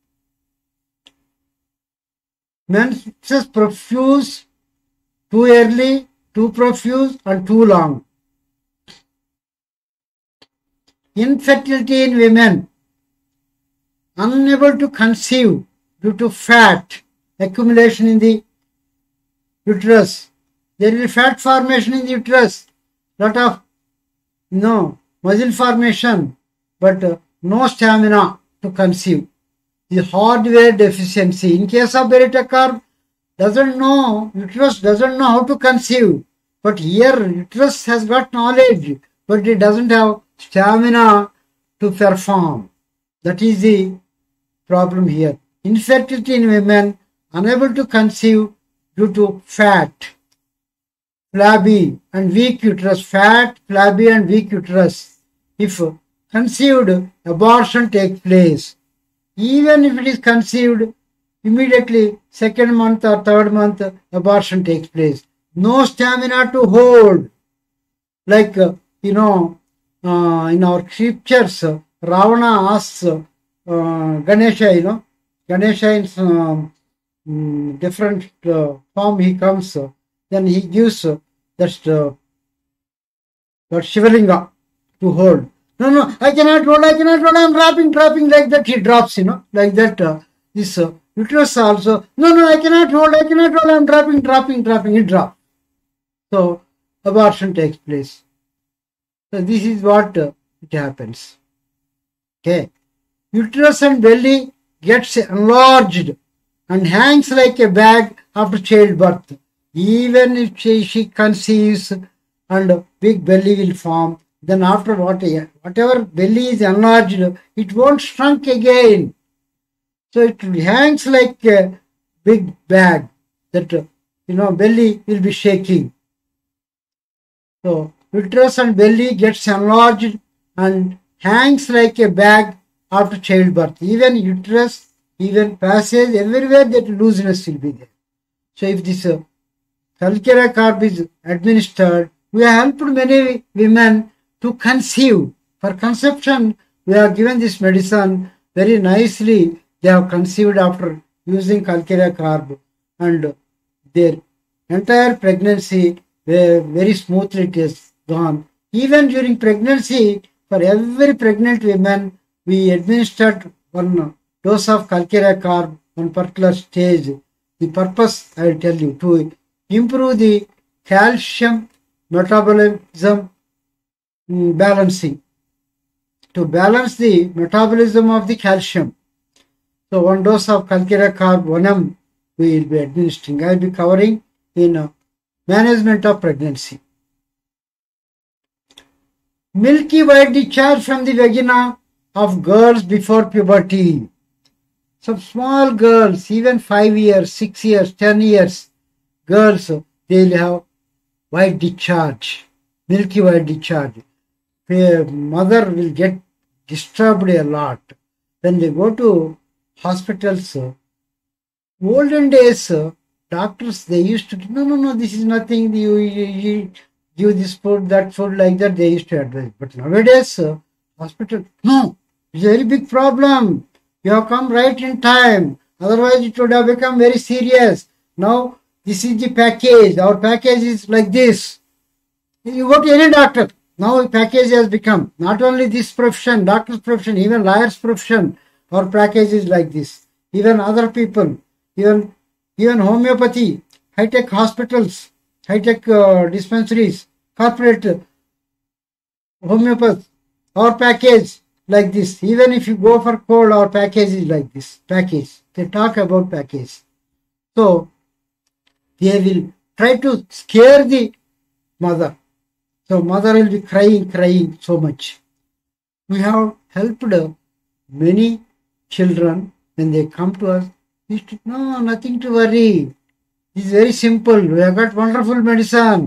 Menses profuse, too early, too profuse, and too long. Infertility in women, unable to conceive due to fat accumulation in the uterus. There will be fat formation in the uterus, lot of muscle formation, but no stamina to conceive. The hardware deficiency. In case of Beta-carb, uterus doesn't know how to conceive. But here, uterus has got knowledge, but it doesn't have stamina to perform. That is the problem here. Infertility in women, unable to conceive due to fat, flabby and weak uterus. Fat, flabby and weak uterus. If conceived, abortion takes place. Even if it is conceived, immediately second month or third month, abortion takes place. No stamina to hold. Like, in our scriptures, Ravana asks Ganesha, Ganesha in different form he comes, then he gives that Shivalinga to hold. No, I cannot hold, I'm dropping like that, he drops, like that. This uterus also, no, I cannot hold, I'm dropping, it drops. So, abortion takes place. So, this is what it happens. Okay. Uterus and belly gets enlarged and hangs like a bag after childbirth. Even if she conceives and big belly will form, then after whatever belly is enlarged, it won't shrink again. So it hangs like a big bag that, belly will be shaking. So uterus and belly gets enlarged and hangs like a bag after childbirth. Even uterus, even passage, everywhere that looseness will be there. So if this Calcarea carb is administered, we have helped many women to conceive. For conception, we have given this medicine very nicely. They have conceived after using Calcarea carb, and their entire pregnancy very smoothly it has gone. Even during pregnancy, for every pregnant woman, we administered one dose of Calcarea carb on particular stage. The purpose, I will tell you, to improve the calcium metabolism balancing, to balance the metabolism of the calcium. So one dose of Calcarea carb 1 we will be administering. I will be covering in management of pregnancy. Milky white discharge from the vagina of girls before puberty. Some small girls, even 5 years, 6 years, 10 years, girls, they will have white discharge, milky white discharge. The mother will get disturbed a lot. When they go to hospitals, olden days, doctors, they used to, no, this is nothing, you give this food, that food, like that, they used to advise. But nowadays, hospital, no, it's a very big problem. You have come right in time. Otherwise, it would have become very serious. Now, this is the package. Our package is like this. You go to any doctor. Now, the package has become not only this profession, doctor's profession, even lawyer's profession. Our package is like this. Even other people, even homeopathy, high-tech hospitals, high-tech dispensaries, corporate homeopath, our package like this. Even if you go for cold, our package is like this. Package. They talk about package. So, they will try to scare the mother. So, mother will be crying so much. We have helped many children when they come to us. No, nothing to worry. It's very simple. We have got wonderful medicine.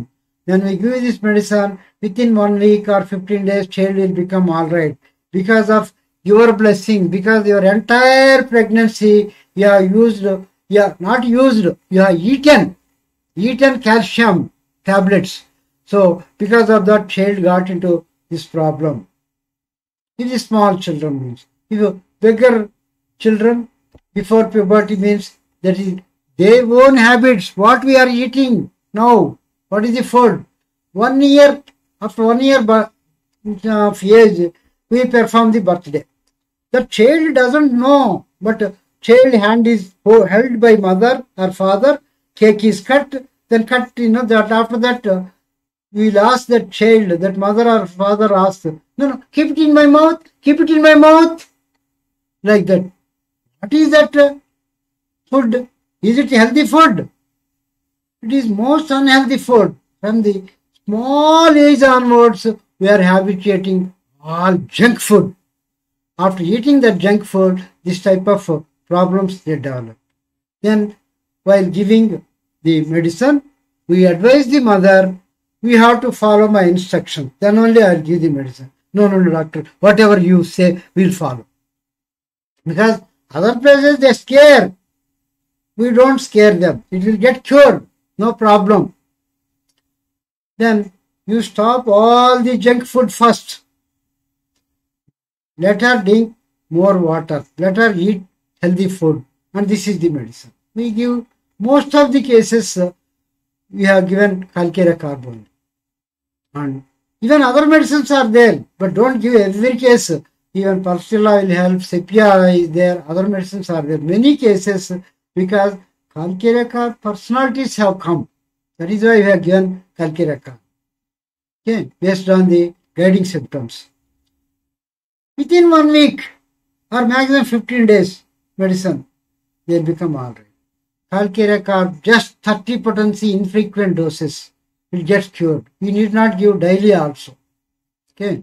When we give this medicine, within 1 week or 15 days, child will become all right. Because of your blessing, because your entire pregnancy, you have used, you have not used, you have eaten calcium tablets. So, because of that, child got into this problem. It is small children means. If you bigger children before puberty means that is their own habits, what we are eating now, what is the food. 1 year, after 1 year of age, we perform the birthday. The child doesn't know, but child hand is held by mother or father, cake is cut, then cut, that after that, we'll ask that child, that mother or father asks, no, keep it in my mouth, keep it in my mouth, like that. What is that food? Is it healthy food? It is most unhealthy food. From the small age onwards, we are habituating all junk food. After eating that junk food, this type of problems they develop. Then, while giving the medicine, we advise the mother, we have to follow my instruction. Then only I'll give the medicine. No, doctor, whatever you say, we'll follow. Because other places they scare. We don't scare them. It will get cured. No problem. Then you stop all the junk food first. Let her drink more water. Let her eat healthy food. And this is the medicine. We give most of the cases, we have given calcarea carbon. And even other medicines are there, but don't give every case. Even Pulsatilla will help, Sepia is there, other medicines are there. Many cases, because calcarea carb personalities have come. That is why we have given calcarea carb. Okay, based on the guiding symptoms. Within 1 week or maximum 15 days, medicine, they will become all right. Calcarea carb, just 30 potency infrequent doses will get cured. We need not give daily also. Okay.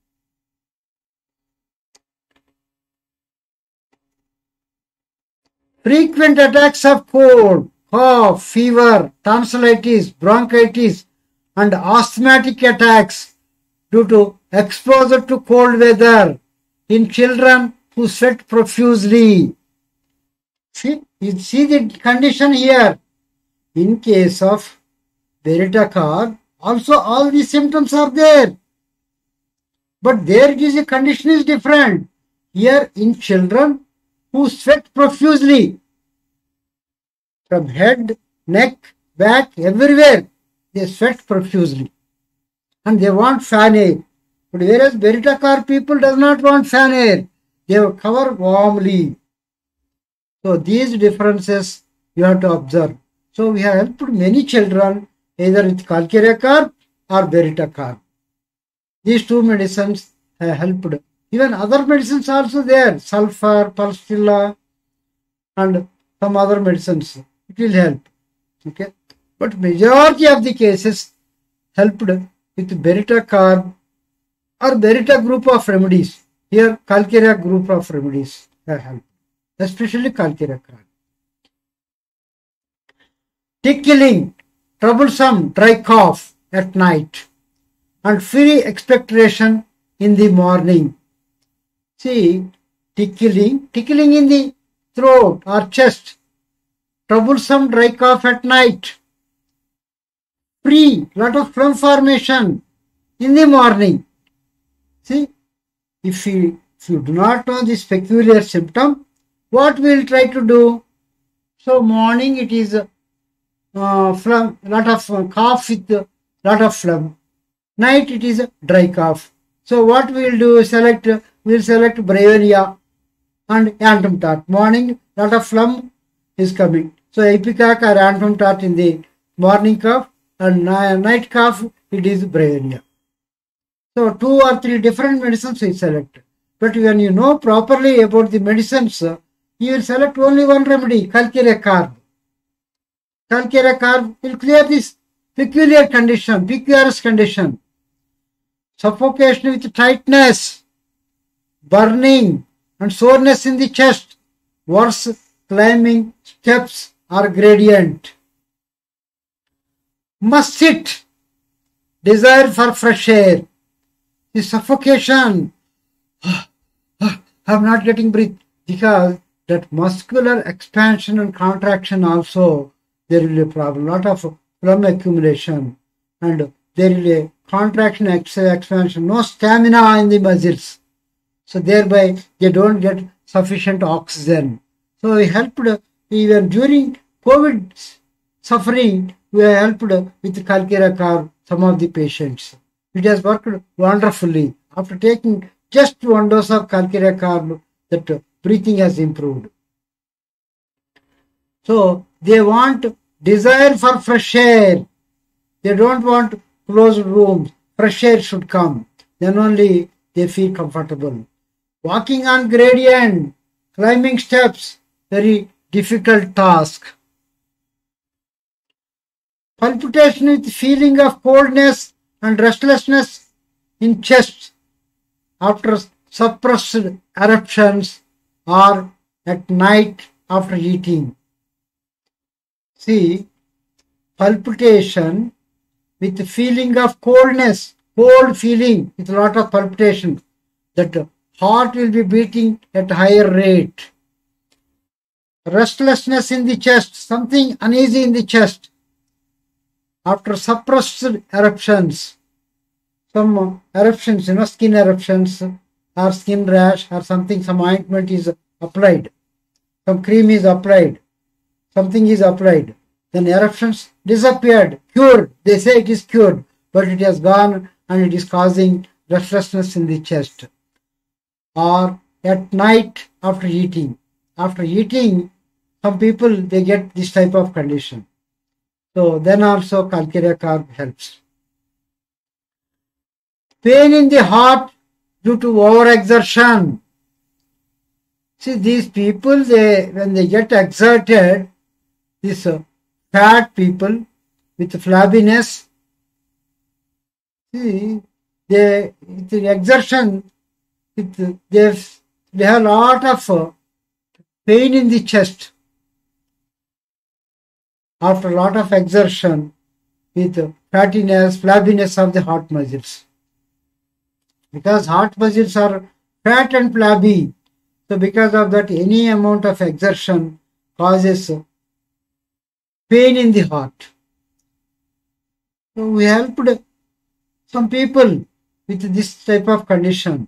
Frequent attacks of cold, cough, fever, tonsillitis, bronchitis, and asthmatic attacks due to exposure to cold weather in children who sweat profusely. See, you see the condition here. In case of Berittacarb, also all these symptoms are there. But there it is, a condition is different. Here in children who sweat profusely, from head, neck, back, everywhere, they sweat profusely. And they want fan air. But whereas Berittacarb people does not want fan air. They will cover warmly. So these differences you have to observe. So we have helped many children either with calcarea carb or Berittacarb. These two medicines have helped. Even other medicines also there, sulfur, Pulsatilla, and some other medicines. It will help. Okay, but majority of the cases helped with Berittacarb or Beritta group of remedies. Here, calcarea group of remedies have helped, especially calcarea carb. Tickling, troublesome dry cough at night, and free expectoration in the morning. See, tickling in the throat or chest, troublesome dry cough at night, free, lot of phlegm formation in the morning. See, if you do not know this peculiar symptom, what we will try to do? So morning it is phlegm, lot of cough with lot of phlegm. Night it is dry cough. So what we will do? We will select Bryonia and Antum tart. Morning lot of phlegm is coming. So Ipecac or Antum tart in the morning cough, and night cough it is Bryonia. So 2 or 3 different medicines we select. But when you know properly about the medicines, you will select only one remedy, calcarea carb. Calcarea carb will clear this peculiar condition, PQRS condition. Suffocation with tightness, burning and soreness in the chest, worse climbing steps or gradient. Must sit desire for fresh air. The suffocation, I'm not getting breath, because that muscular expansion and contraction also, there will be a problem, lot of phlegm accumulation, and there will be a contraction, expansion, no stamina in the muscles. So thereby they don't get sufficient oxygen. So we helped even during COVID suffering, we have helped with Kalkira Carb some of the patients. It has worked wonderfully. After taking just one dose of Kalkira Carb, that breathing has improved. So they want desire for fresh air. They don't want closed rooms. Fresh air should come. Then only they feel comfortable. Walking on gradient, climbing steps, very difficult task. Palpitation with feeling of coldness and restlessness in chest after suppressed eruptions or at night after eating. See, palpitation with feeling of coldness, cold feeling with a lot of palpitation, that heart will be beating at higher rate. Restlessness in the chest, something uneasy in the chest after suppressed eruptions. Some eruptions, skin eruptions or skin rash or something, some ointment is applied, some cream is applied, something is applied. Then eruptions disappeared, cured. They say it is cured, but it has gone and it is causing restlessness in the chest. Or at night after eating. After eating, some people, they get this type of condition. So then also Kalkira Carb helps. Pain in the heart due to overexertion. See, these people, when they get exerted, these fat people with flabbiness, see, the exertion, they have a lot of pain in the chest after a lot of exertion with fattiness, flabbiness of the heart muscles. Because heart muscles are fat and flabby, so because of that, any amount of exertion causes pain in the heart. So we helped some people with this type of condition.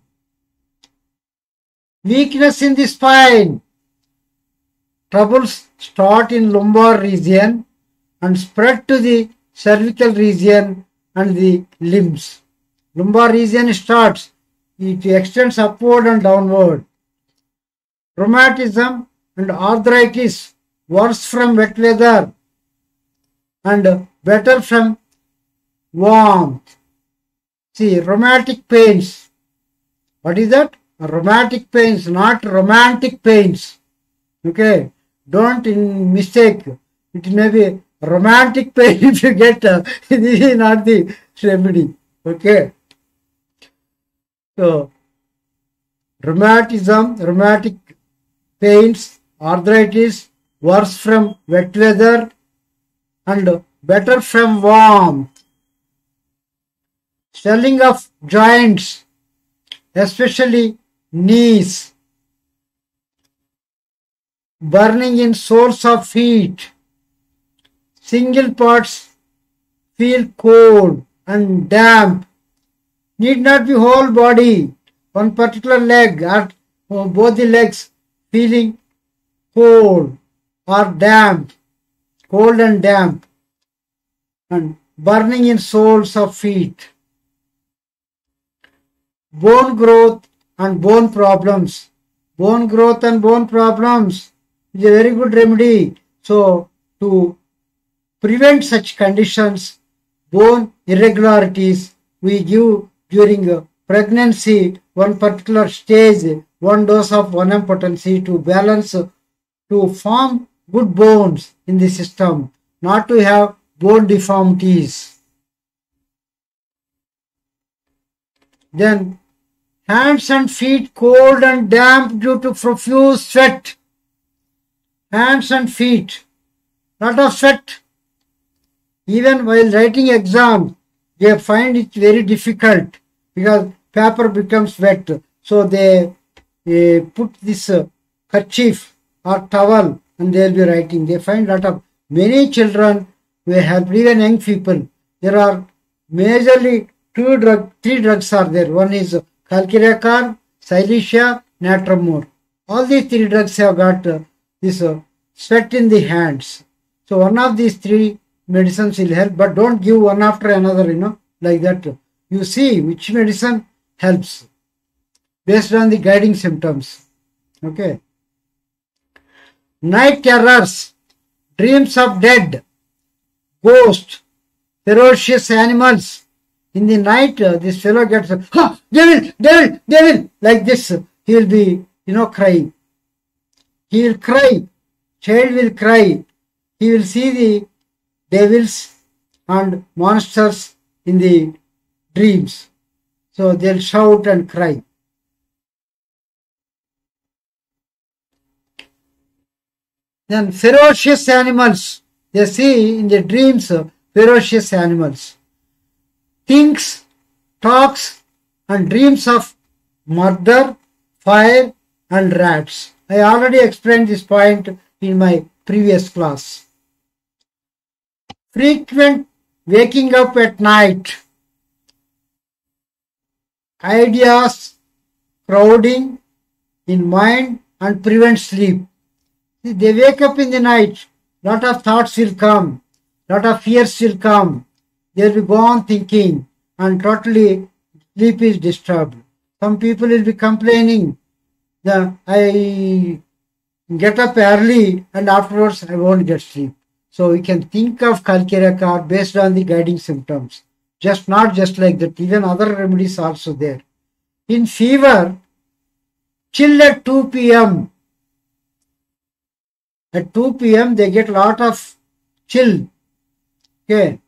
Weakness in the spine. Troubles start in lumbar region and spread to the cervical region and the limbs. Lumbar region starts, it extends upward and downward. Rheumatism and arthritis, worse from wet weather and better from warmth. See, rheumatic pains. What is that? Rheumatic pains, not romantic pains. Okay, don't mistake. It may be romantic pain if you get. This is not the remedy. Okay. So, rheumatism, rheumatic pains, arthritis, worse from wet weather and better from warmth. Swelling of joints, especially knees. Burning in soles of feet. Single parts feel cold and damp. Need not be whole body. One particular leg or both the legs feeling cold or damp. Cold and damp. And burning in soles of feet. Bone growth and bone problems. Bone growth and bone problems is a very good remedy. So, to prevent such conditions, bone irregularities, we give during pregnancy one particular stage, one dose of 1 potency to balance, to form good bones in the system, not to have bone deformities. Then, hands and feet cold and damp due to profuse sweat. Hands and feet, lot of sweat. Even while writing exam, they find it very difficult because paper becomes wet. So they put this kerchief or towel and they will be writing. They find lot of many children will help, even young people. There are majorly three drugs are there. One is Calciracar, Silesia, Natramor. All these three drugs have got this sweat in the hands. So one of these three medicines will help, but don't give one after another, like that. You see which medicine helps based on the guiding symptoms. Okay. Night terrors, dreams of dead, ghosts, ferocious animals. In the night, this fellow gets, devil, devil, devil, like this. He will be, crying. He will cry. Child will cry. He will see the devils and monsters in the dreams. So they'll shout and cry. Then ferocious animals. They see in the dreams ferocious animals. Thinks, talks and dreams of murder, fire and rats. I already explained this point in my previous class. Frequent waking up at night. Ideas crowding in mind and prevent sleep. See, they wake up in the night. Lot of thoughts will come. Lot of fears will come. They will go on thinking and totally sleep is disturbed. Some people will be complaining that I get up early and afterwards I won't get sleep. So we can think of Calciracar based on the guiding symptoms. Not just like that. Even other remedies also there. In fever, chill at 2 p.m. At 2 p.m. they get lot of chill. Okay.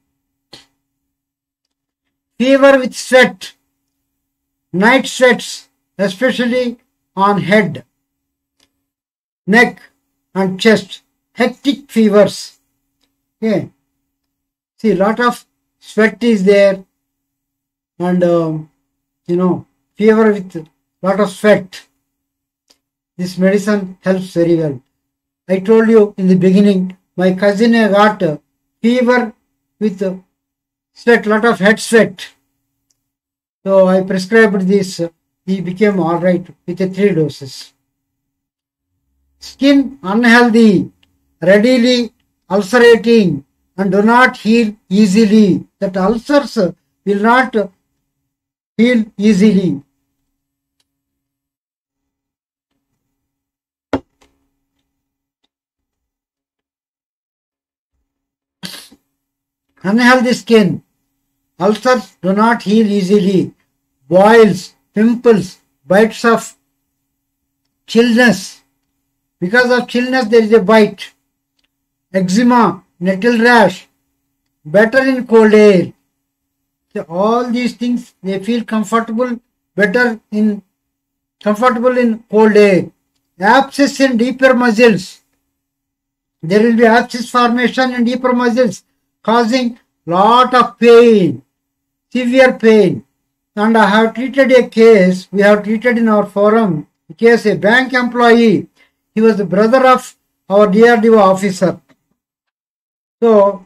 Fever with sweat. Night sweats, especially on head, neck and chest. Hectic fevers. Okay. See, lot of sweat is there and fever with lot of sweat. This medicine helps very well. I told you in the beginning, my cousin got fever with sweat, lot of head sweat. So I prescribed this. He became all right with the 3 doses. Skin unhealthy, readily ulcerating and do not heal easily. That ulcers will not heal easily. Unhealthy skin. Ulcers do not heal easily. Boils, pimples, bites of chillness. Because of chillness there is a bite. Eczema, nettle rash. Better in cold air. So all these things they feel comfortable in cold air. Abscess in deeper muscles. There will be abscess formation in deeper muscles causing lot of pain, severe pain. And I have treated a case, we have treated in our forum, a case, a bank employee. He was the brother of our DRDO officer. So,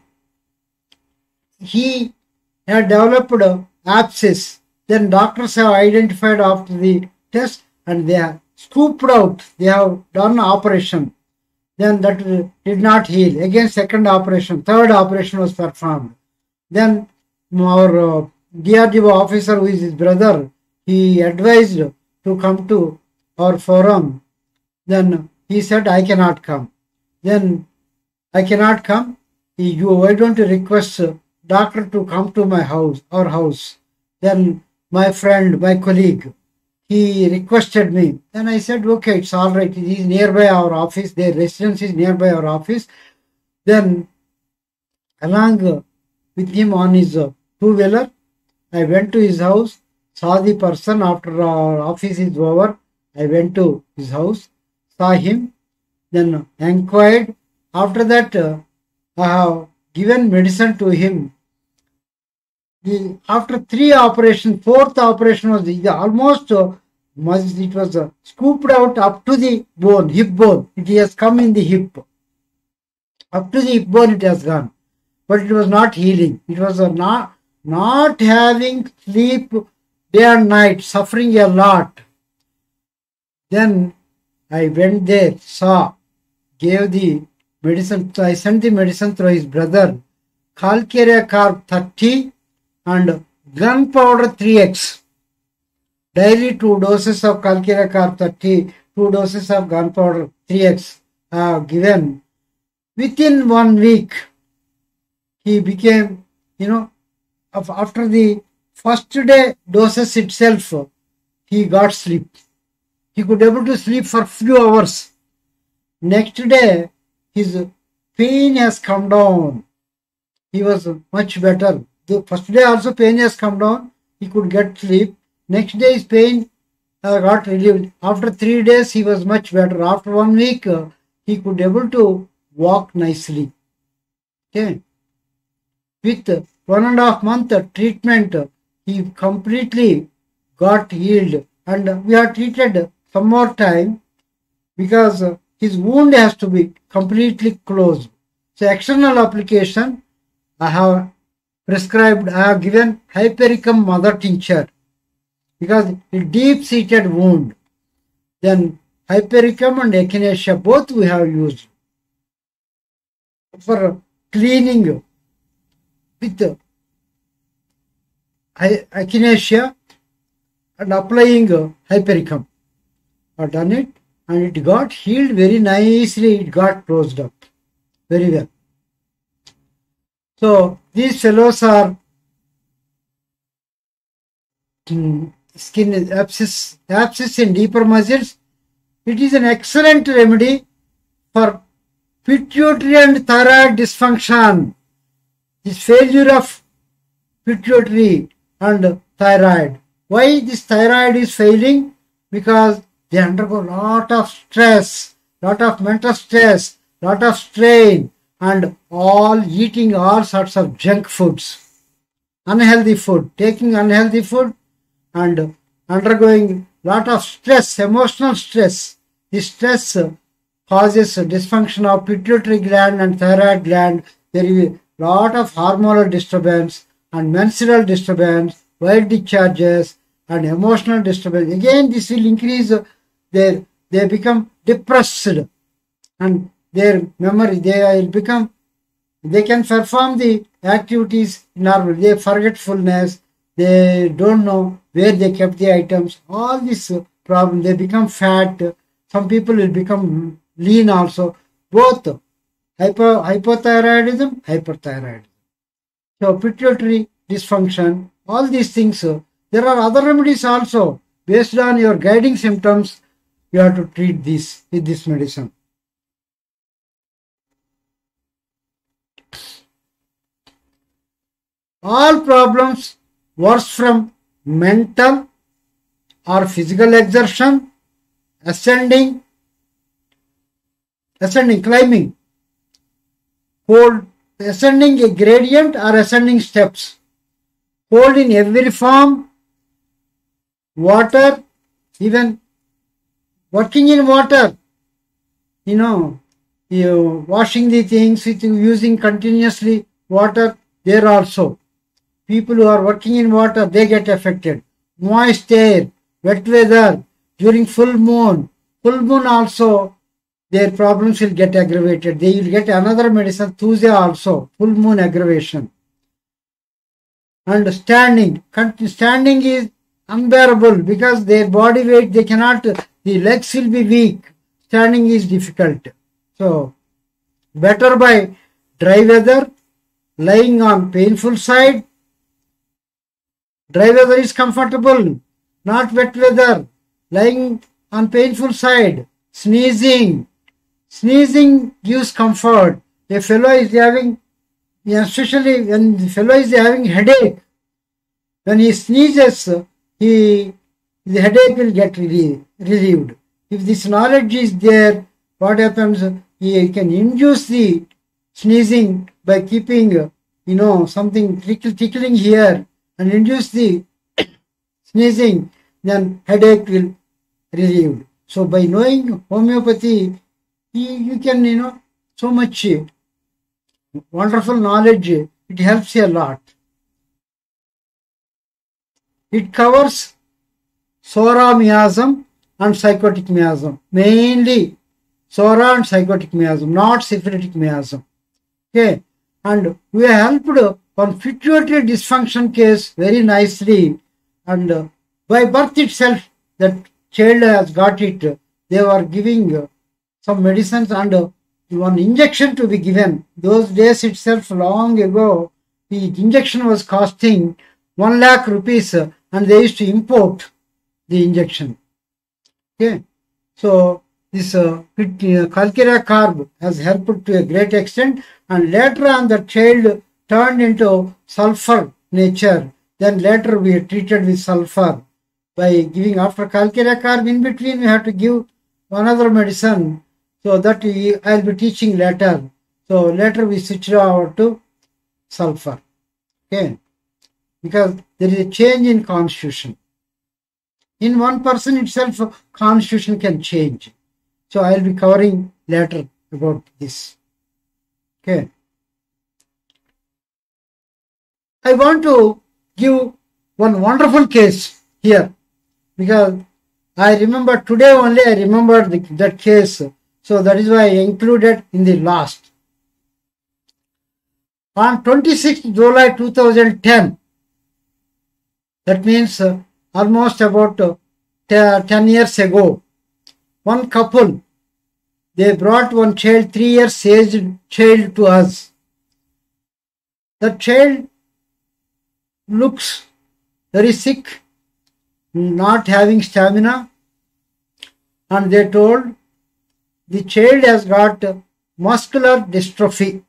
he had developed abscess. Then doctors have identified after the test and they have scooped out. They have done operation. Then that did not heal. Again, second operation, third operation was performed. Then our DRDO officer, who is his brother, he advised to come to our forum. Then he said, I cannot come. Then I cannot come. Why don't you request doctor to come to my house, our house? Then my friend, my colleague, he requested me. Then I said, okay, it's all right. He is nearby our office. Their residence is nearby our office. Then along with him on his two-wheeler, I went to his house, saw the person after our office is over. I went to his house, saw him, then inquired. After that, I have given medicine to him. After 3 operations, fourth operation was almost it was scooped out up to the bone, hip bone. It has come in the hip. Up to the hip bone it has gone. But it was not healing. It was not having sleep day and night, suffering a lot. Then I went there, saw, gave the medicine. I sent the medicine through his brother. Calcarea carb 30 and gunpowder 3x. Daily 2 doses of Calcarea carb 30, 2 doses of gunpowder 3x given. Within 1 week, he became, after the first day doses itself, he got sleep. He could able to sleep for few hours. Next day, his pain has come down. He was much better. The first day also pain has come down. He could get sleep. Next day his pain got relieved. After 3 days he was much better. After 1 week he could able to walk nicely. Okay. With 1.5 month treatment, he completely got healed. And we are treated some more time because his wound has to be completely closed. So external application, I have prescribed, I have given Hypericum mother tincture because it's deep-seated wound. Then Hypericum and Echinacea, both we have used for cleaning with Echinacea and applying Hypericum. I have done it and it got healed very nicely. It got closed up very well. So these fellows are skin abscess in deeper muscles. It is an excellent remedy for pituitary and thyroid dysfunction. This failure of pituitary and thyroid. Why this thyroid is failing? Because they undergo lot of stress, lot of mental stress, lot of strain, and all eating all sorts of junk foods, unhealthy food, taking unhealthy food and undergoing lot of stress, emotional stress. This stress causes dysfunction of pituitary gland and thyroid gland. There is a lot of hormonal disturbance and menstrual disturbance, white discharges and emotional disturbance. Again, this will increase they become depressed and their memory, they can perform the activities normally. They forgetfulness, they don't know where they kept the items. All this problem, they become fat. Some people will become lean also. Both hypothyroidism, hyperthyroidism. So pituitary dysfunction, all these things. There are other remedies also. Based on your guiding symptoms, you have to treat this with this medicine. All problems worse from mental or physical exertion, climbing, hold, ascending a gradient or ascending steps, hold in every form, water, even working in water, you washing the things with using continuously water, there also. People who are working in water, they get affected. Moist air, wet weather, during full moon also, their problems will get aggravated. They will get another medicine, Tuesday also, full moon aggravation. And standing is unbearable because their body weight, they cannot, the legs will be weak. Standing is difficult. So, better by dry weather, lying on painful side. Dry weather is comfortable, not wet weather. Lying on painful side, sneezing gives comfort. A fellow is having, especially when the fellow is having headache, when he sneezes, the headache will get relieved. If this knowledge is there, what happens? He can induce the sneezing by keeping, something tickling here. and induce the sneezing, then headache will relieved. So by knowing homeopathy, you can, so much wonderful knowledge. It helps you a lot. It covers Psora miasm and psychotic miasm. Mainly Psora and psychotic miasm, not syphilitic miasm. Okay. And we helped on pituitary dysfunction case very nicely. And by birth itself, that child has got it. They were giving some medicines and one injection to be given. Those days itself, long ago, the injection was costing 1 lakh rupees and they used to import the injection. Okay. So this calcarea carb has helped to a great extent, and later on the child turned into sulfur nature. Then later we are treated with sulfur by giving, after calcarea carb, in between we have to give another medicine. So that I'll be teaching later. So later we switched over to sulfur. Okay. Because there is a change in constitution. In one person itself, constitution can change. So I'll be covering later about this. Okay. I want to give one wonderful case here, because I remember today only I remembered that case. So that is why I included in the last. On 26th July 2010, that means almost about 10 years ago, one couple, they brought one child, 3 years aged child, to us. The child looks very sick, not having stamina, and they told the child has got muscular dystrophy,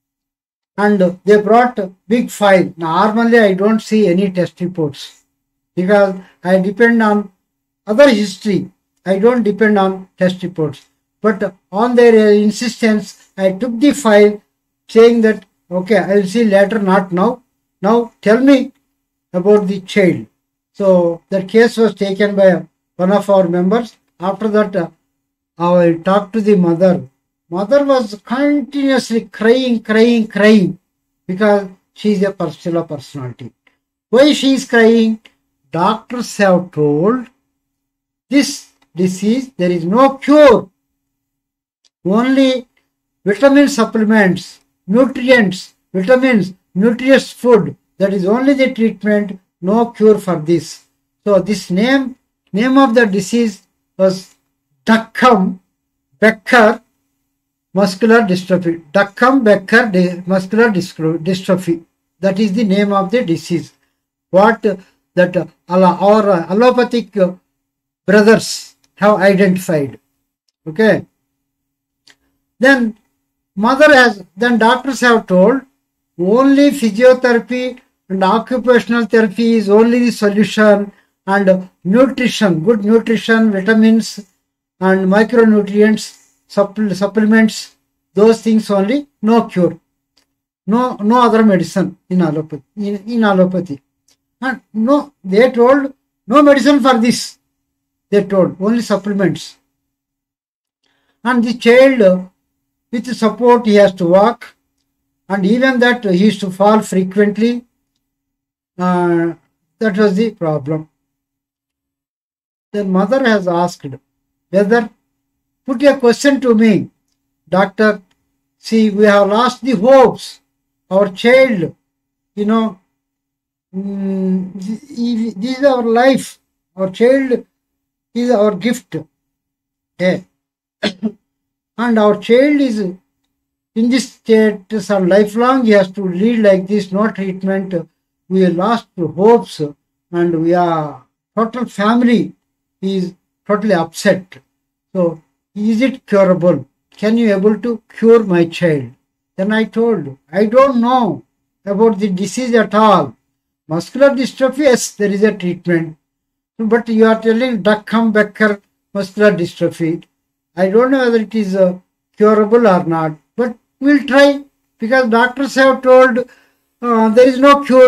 and they brought a big file. Normally I don't see any test reports because I depend on other history. I don't depend on test reports. But on their insistence, I took the file saying that, okay, I will see later, not now. Now tell me about the child. So the case was taken by one of our members. After that, I talked to the mother. Mother was continuously crying because she is a particular personality. Why she is crying? Doctors have told this disease, there is no cure. Only vitamin supplements, nutrients, vitamins, nutritious food. That is only the treatment, no cure for this. So this name of the disease was Duckham-Becker muscular dystrophy. Duckham-Becker muscular dystrophy. That is the name of the disease. What that our allopathic brothers have identified. Okay. Then doctors have told only physiotherapy and occupational therapy is only the solution, and nutrition, good nutrition, vitamins and micronutrients, supplements, those things only, no cure. No other medicine in allopathy. In allopathy. And no, they told no medicine for this. They told only supplements. And the child, with support, he has to walk, and even that he used to fall frequently. That was the problem. The mother has asked whether, put a question to me, doctor, see, we have lost the hopes. Our child, this is our life. Our child is our gift. Okay. And our child is in this state, so lifelong he has to lead like this, no treatment. We have lost hopes, and we are total family is totally upset. So is it curable? Can you able to cure my child? Then I told, I don't know about the disease at all. Muscular dystrophy, yes, there is a treatment. But you are telling Duckham-Becker muscular dystrophy. I don't know whether it is curable or not. But we'll try, because doctors have told there is no cure.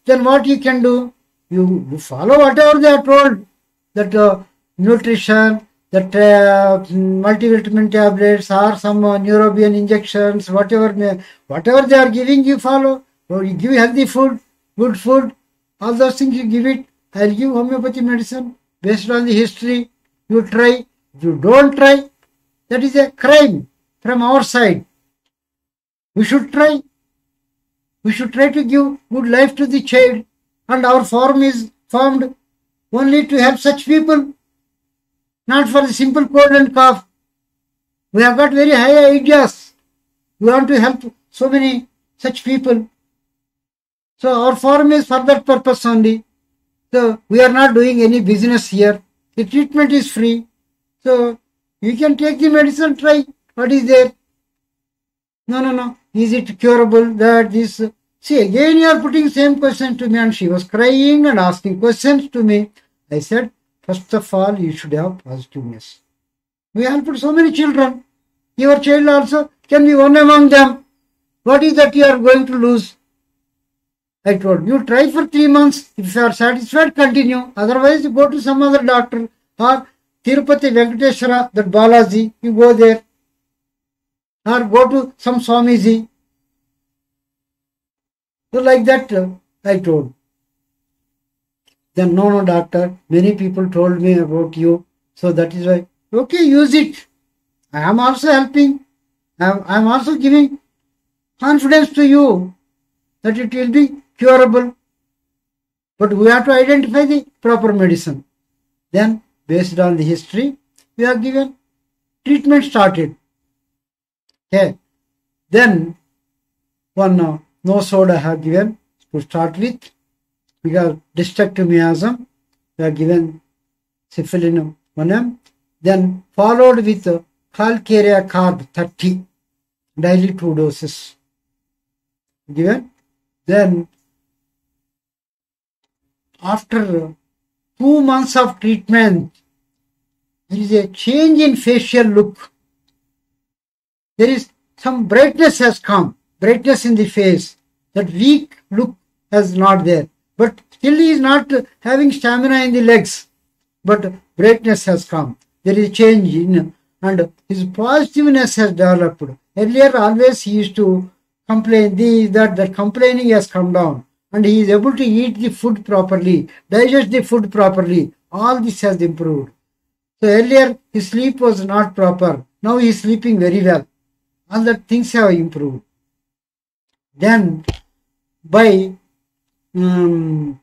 then what you can do? You follow whatever they are told, that nutrition, that multivitamin tablets or some neurobion injections, whatever they are giving, you follow. Or you give healthy food, good food, all those things you give it. I'll give homeopathy medicine based on the history. You try. You don't try, that is a crime from our side. We should try. We should try to give good life to the child, and our forum is formed only to help such people, not for the simple cold and cough. We have got very high ideas. We want to help so many such people. So our forum is for that purpose only. So we are not doing any business here. The treatment is free. So you can take the medicine, try what is there. No. Is it curable? That this. See, again you are putting same question to me, and she was crying and asking questions to me. I said, first of all, you should have positiveness. We helped so many children. Your child also can be one among them. What is that you are going to lose? I told you, try for 3 months. If you are satisfied, continue. Otherwise, you go to some other doctor. Or Tirupati Venkateshwara, that Balaji, you go there. Or go to some Swamiji. So like that, I told. Then, no, doctor, many people told me about you. So that is why, okay, use it. I am also helping. I am also giving confidence to you that it will be curable. But we have to identify the proper medicine. Then, based on the history, we are given treatment started. Okay. Then, one no soda have given to start with, because destructive miasm, we are given syphilinum 1m, then followed with calcarea carb 30, daily 2 doses given. Then after 2 months of treatment, there is a change in facial look. There is some brightness has come, brightness in the face. That weak look is not there. But still he is not having stamina in the legs. But brightness has come. There is a change in, and his positiveness has developed. Earlier always he used to complain, that complaining has come down. And he is able to eat the food properly, digest the food properly. All this has improved. So earlier his sleep was not proper. Now he is sleeping very well. All that things have improved. Then by April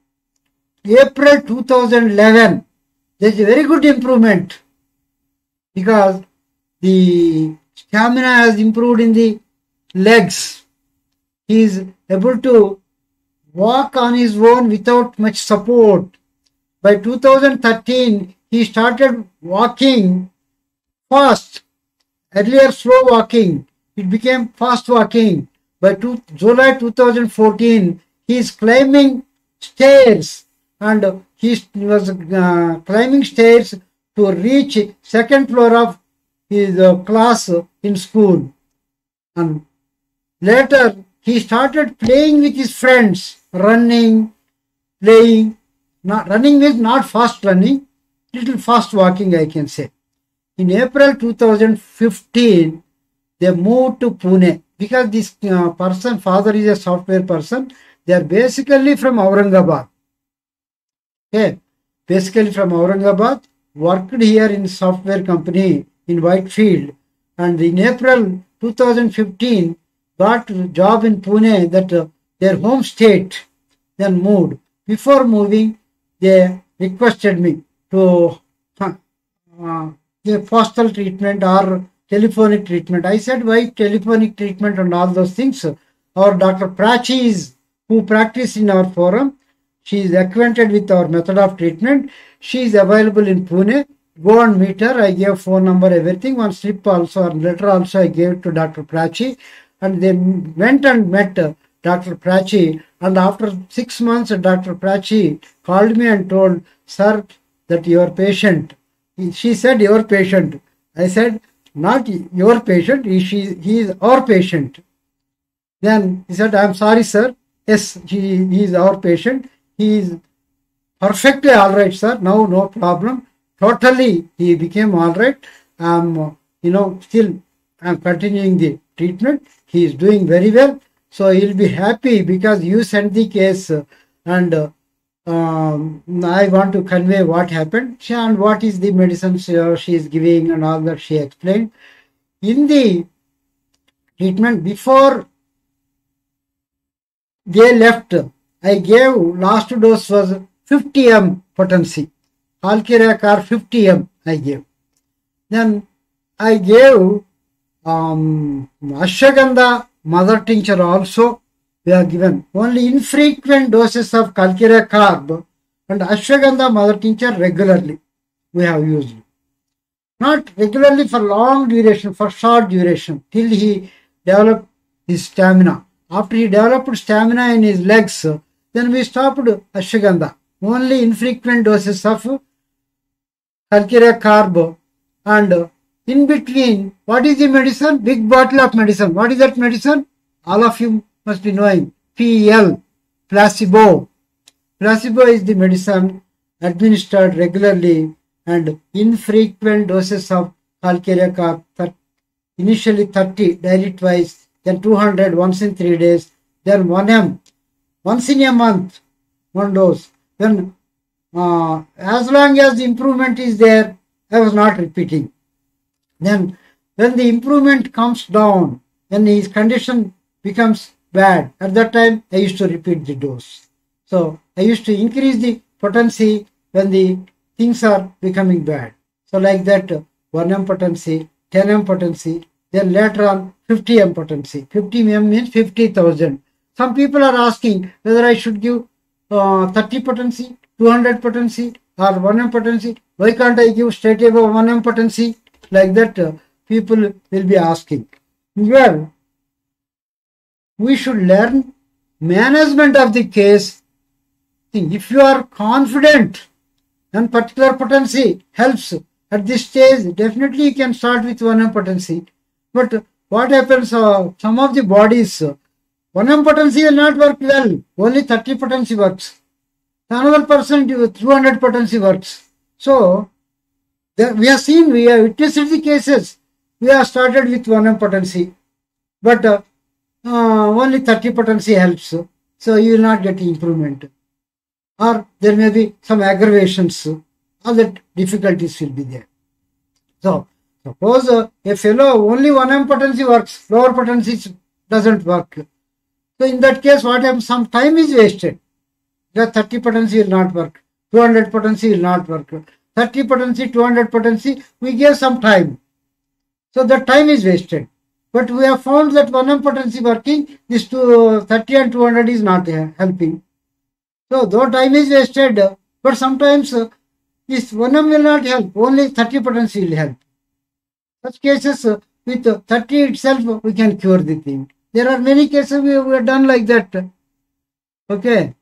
2011, there is a very good improvement, because the stamina has improved in the legs. He is able to walk on his own without much support. By 2013, he started walking fast. Earlier slow walking, it became fast walking. By July 2014, he is climbing stairs, and he was climbing stairs to reach second floor of his class in school. And later, he started playing with his friends, running, playing. Not running means not fast running, little fast walking, I can say. In April 2015, they moved to Pune, because this father is a software person. They are basically from Aurangabad. Okay, basically from Aurangabad, worked here in software company in Whitefield, and in April 2015 got a job in Pune, that their home state. Then moved. Before moving, they requested me to give postal treatment or telephonic treatment. I said, why telephonic treatment and all those things? Our Dr. Prachi is, who practice in our forum, she is acquainted with our method of treatment. She is available in Pune. Go and meet her. I gave phone number, everything. One slip also, or letter also I gave it to Dr. Prachi. And they went and met Dr. Prachi. And after 6 months, Dr. Prachi called me and told, sir, that your patient. She said, your patient. I said, not your patient, he is our patient. Then he said, I am sorry, sir. Yes, he is our patient. He is perfectly all right, sir. Now no problem. Totally, he became all right. Still I'm continuing the treatment. He is doing very well. So he'll be happy because you sent the case and I want to convey what happened and what is the medicine she is giving and all that she explained. In the treatment before they left, I gave last dose was 50 m potency. Calcarea 50 m I gave. Then I gave ashwagandha mother tincture also. We are given only infrequent doses of calcarea carb and ashwagandha mother tincture regularly we have used. Not regularly for long duration, for short duration, till he developed his stamina. After he developed stamina in his legs, then we stopped ashwagandha. Only infrequent doses of calcarea carb, and in between, what is the medicine? Big bottle of medicine. What is that medicine? All of you must be knowing. PL, placebo. Placebo is the medicine administered regularly and infrequent doses of calcarea carb. Initially 30 daily twice, then 200 once in 3 days, then 1 m once in a month, 1 dose. Then as long as the improvement is there, I was not repeating. Then when the improvement comes down, when his condition becomes bad, at that time I used to repeat the dose. So I used to increase the potency when the things are becoming bad. So like that 1 m potency, 10 m potency, then later on 50 m potency. 50 m means 50,000. Some people are asking whether I should give 30 potency, 200 potency or 1 m potency. Why can't I give straight above 1 m potency? Like that people will be asking. Well, we should learn management of the case. If you are confident and particular potency helps at this stage, definitely you can start with 1 m potency. But what happens, some of the bodies, 1 m potency will not work well, only 30 potency works. Another person, 200 potency works. So, we have witnessed the cases. We have started with 1 m potency, but only 30 potency helps. So, you will not get improvement. Or there may be some aggravations. All that difficulties will be there. So, suppose a fellow only 1 m potency works, lower potency doesn't work. So, in that case, what happens? Some time is wasted. The 30 potency will not work. 200 potency will not work. 30 potency, 200 potency, we gave some time. So the time is wasted. But we have found that 1 m potency working, this 30 and 200 is not helping. So though time is wasted, but sometimes this 1 m will not help, only 30 potency will help. Such cases with 30 itself, we can cure the thing. There are many cases we have done like that. Okay.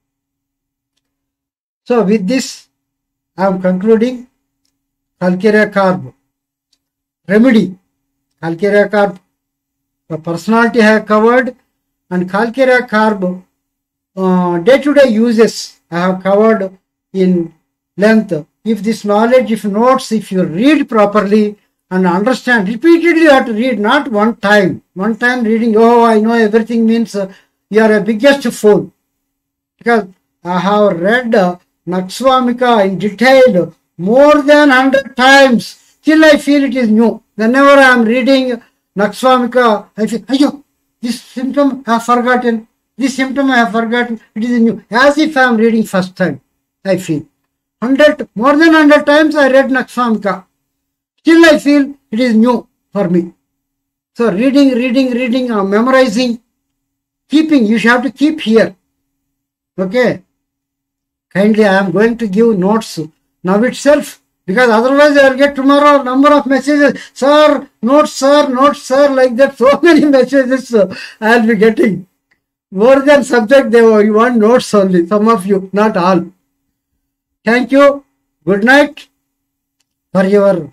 So with this, I am concluding calcarea carb remedy. Calcarea carb, the personality I have covered, and calcarea carb day-to-day uses I have covered in length. If this knowledge, if notes, if you read properly and understand, repeatedly you have to read, not one time. One time reading, oh, I know everything means you are a biggest fool. Because I have read Naksvamika in detail more than 100 times. Still I feel it is new. Whenever I am reading Naksvamika, I feel, ayyo, this symptom I have forgotten. This symptom I have forgotten. It is new. As if I am reading first time, I feel. More than 100 times I read Naksvamika. Still I feel it is new for me. So reading, memorizing, keeping, you have to keep here. Okay. Kindly, I am going to give notes now itself, because otherwise I will get tomorrow number of messages. Sir, notes, like that. So many messages I will be getting. More than subject, you want notes only. Some of you, not all. Thank you. Good night for your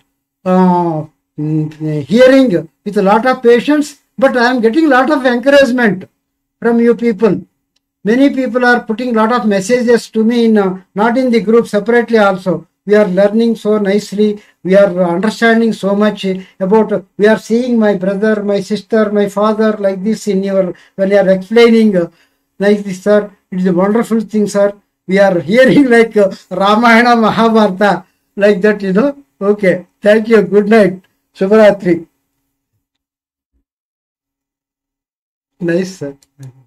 hearing with a lot of patience. But I am getting a lot of encouragement from you people. Many people are putting lot of messages to me in not in the group, separately also. We are learning so nicely. We are understanding so much about. We are seeing my brother, my sister, my father like this in your when you are explaining like this, sir. It is a wonderful thing, sir. We are hearing like Ramayana, Mahabharata like that, you know. Okay. Thank you. Good night. Shubhratri. Nice, sir.